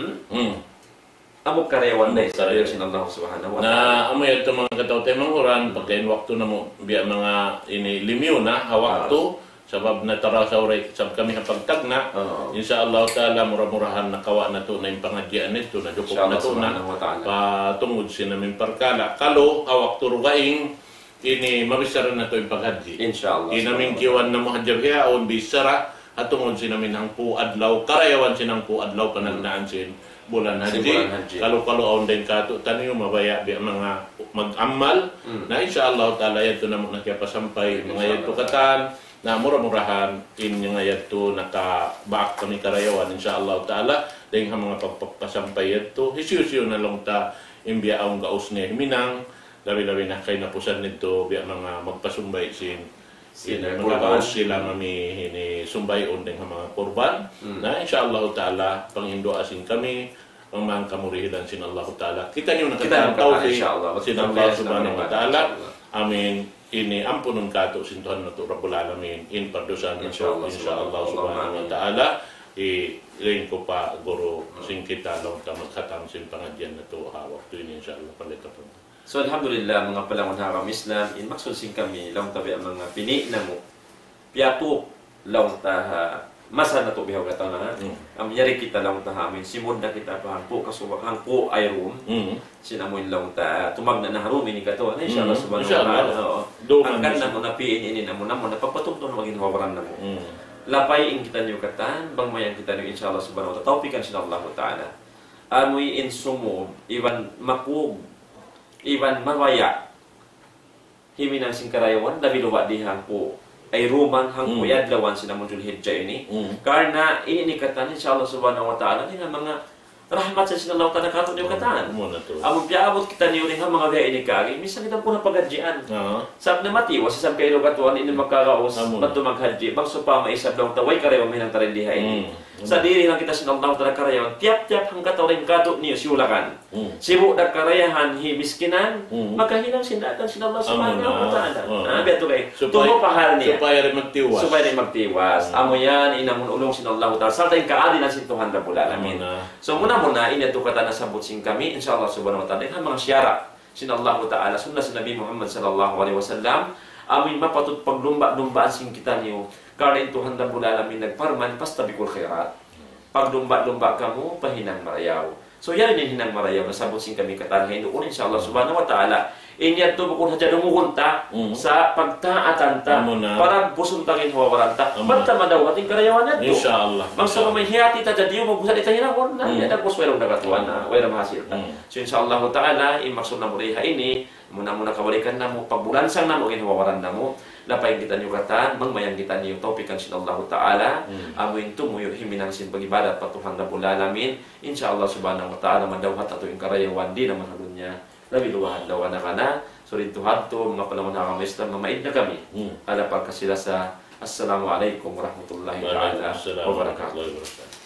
Amok karewan na sa Diyos ng Allah subhanahu wa ta'ala. Na amo ito mga katawtay manghuran, pagkain waktu na mo, biya mga inilimiw na, hawakto, sabab na tara sa uray, sabab kami hapagtag na, insya Allah ta'ala, murah-murahan na kawa na to na yung pangadyan nito, na dukok na to na, patungod sinamin parkala. Kalo, hawakto rugaing, ini mabisaran na to yung paghadji. Insya Allah. Inaming kiwan na mo hadjabhiyaon, bisara, at tungod sinamin Hangpu Adlaw, karayawan sinangpu Adlaw, Panagnaan sin, Bulan Hadji. Kalau aon din kato taniyo mabaya biya mga mag-amal na insyaallah taala yato na mo nakipasampay mga yato katan na mura-murahan in nga yato naka-baak kami karayawan insyaallah taala ding mga pagpapasampay yato hisiyo na lang ta imbiya aong gaos ni minang labi-labi na kay napusan nito biya mga magpasumbay sin mga sila mami ini sumbay undeng mga korban na insyaallah taala panghindo asin kami ang mga kamurihidan sin Allah taala kita niyo nakatataw sin Allah subhanahu wa taala amin ini ampunon kato sin Tuhan nato rabbul alamin in pardosan insyaallah subhanahu wa taala ring ko pa guru sing kita long ta magkhatam sin pangadyan nato ha waktu ini insyaallah palitaton. So alhamdulillah mga palangon haram Islam in maksud sing kami lang tabi ang mga pini na mo piato lang ta masa na to bihaw kata na ang yari kita lang ta amin simod na kita pa Hangpu kasubak Hangpu ay room sinamoy lang ta tumag na naharum ini kato na inshallah subhanahu wa ta'ala ang ganda mo na piin ini na mo napapatugtong na maging hawaran na mo lapay in kita niyo katan bang mayan kita niyo inshallah subhanahu wa ta'ala tawfikan sin Allah ta'ala amoy insumo iban makug iban mawaya himinang sing karayawan labi luwa di Hangpu ay ruman Hangpu Adlawan sinamon Hadji ini karena ini katan insyaallah subhanahu wa ta'ala ni mga rahmat sa sinalaw ta nakato niyo katan among piabot kita niyo rin mga biya ini kagi minsan kita po na pagadjian sab na matiwa sa sampay katuan ini makaraos bato maghadji bangso pa maisab daw taway karayawan minang tarindiha ini sa diri lang kita sinalaw ta karayawan tiap-tiap hanggat rin kato niyo siulakan sibu da karayahan himiskinan makahinang sindatan sinalaw subhanahu wa ta'ala beto kay tumo pahal niya supaya rin magtiwas amo yan inamun ulong sinalaw ta sa tayong kaadilan sin Tuhan rabbul alamin so muna ini tu kata nasabut sing kami insyaallah subhanahu wa ta'ala dengan mga syara sinallahu ta'ala sunnah Nabi Muhammad sallallahu alaihi wasallam amin mapatut paglumba-lumbaan sing kita niyo karena Tuhan rabbul alamin nagparman pastabikul khairat paglumba-lumba kamu pahinang marayaw so yan din hinang marayaw nasabut sing kami katan hindoon insyaallah subhanahu wa ta'ala inyat to bukod hadya dumugunta sa pagtaatan ta para busuntangin hawaranta banta madaw ating karayawan nato insyaallah bangsa may hiyati ta jadiyo magbusa di tayo na ya dagos werong dagatuan na werong hasil ta so insyaallah ta'ala imaksud na muriha ini muna kabalikan namo pagbulansang namo ginhawaran namo lapay kita niyo katan mangmayang kita niyo tawfikan sinallahu ta'ala amuin tumuyo himinang sin pagibadat patuhan rabbul alamin insyaallah subhanahu wa ta'ala madawhat ato ing karayawan di naman halunya labi luwahan daw na kana so rin Tuhan to mga panahon na kami Islam mamaid na kami ala pagkasila sa assalamualaikum warahmatullahi wabarakatuh.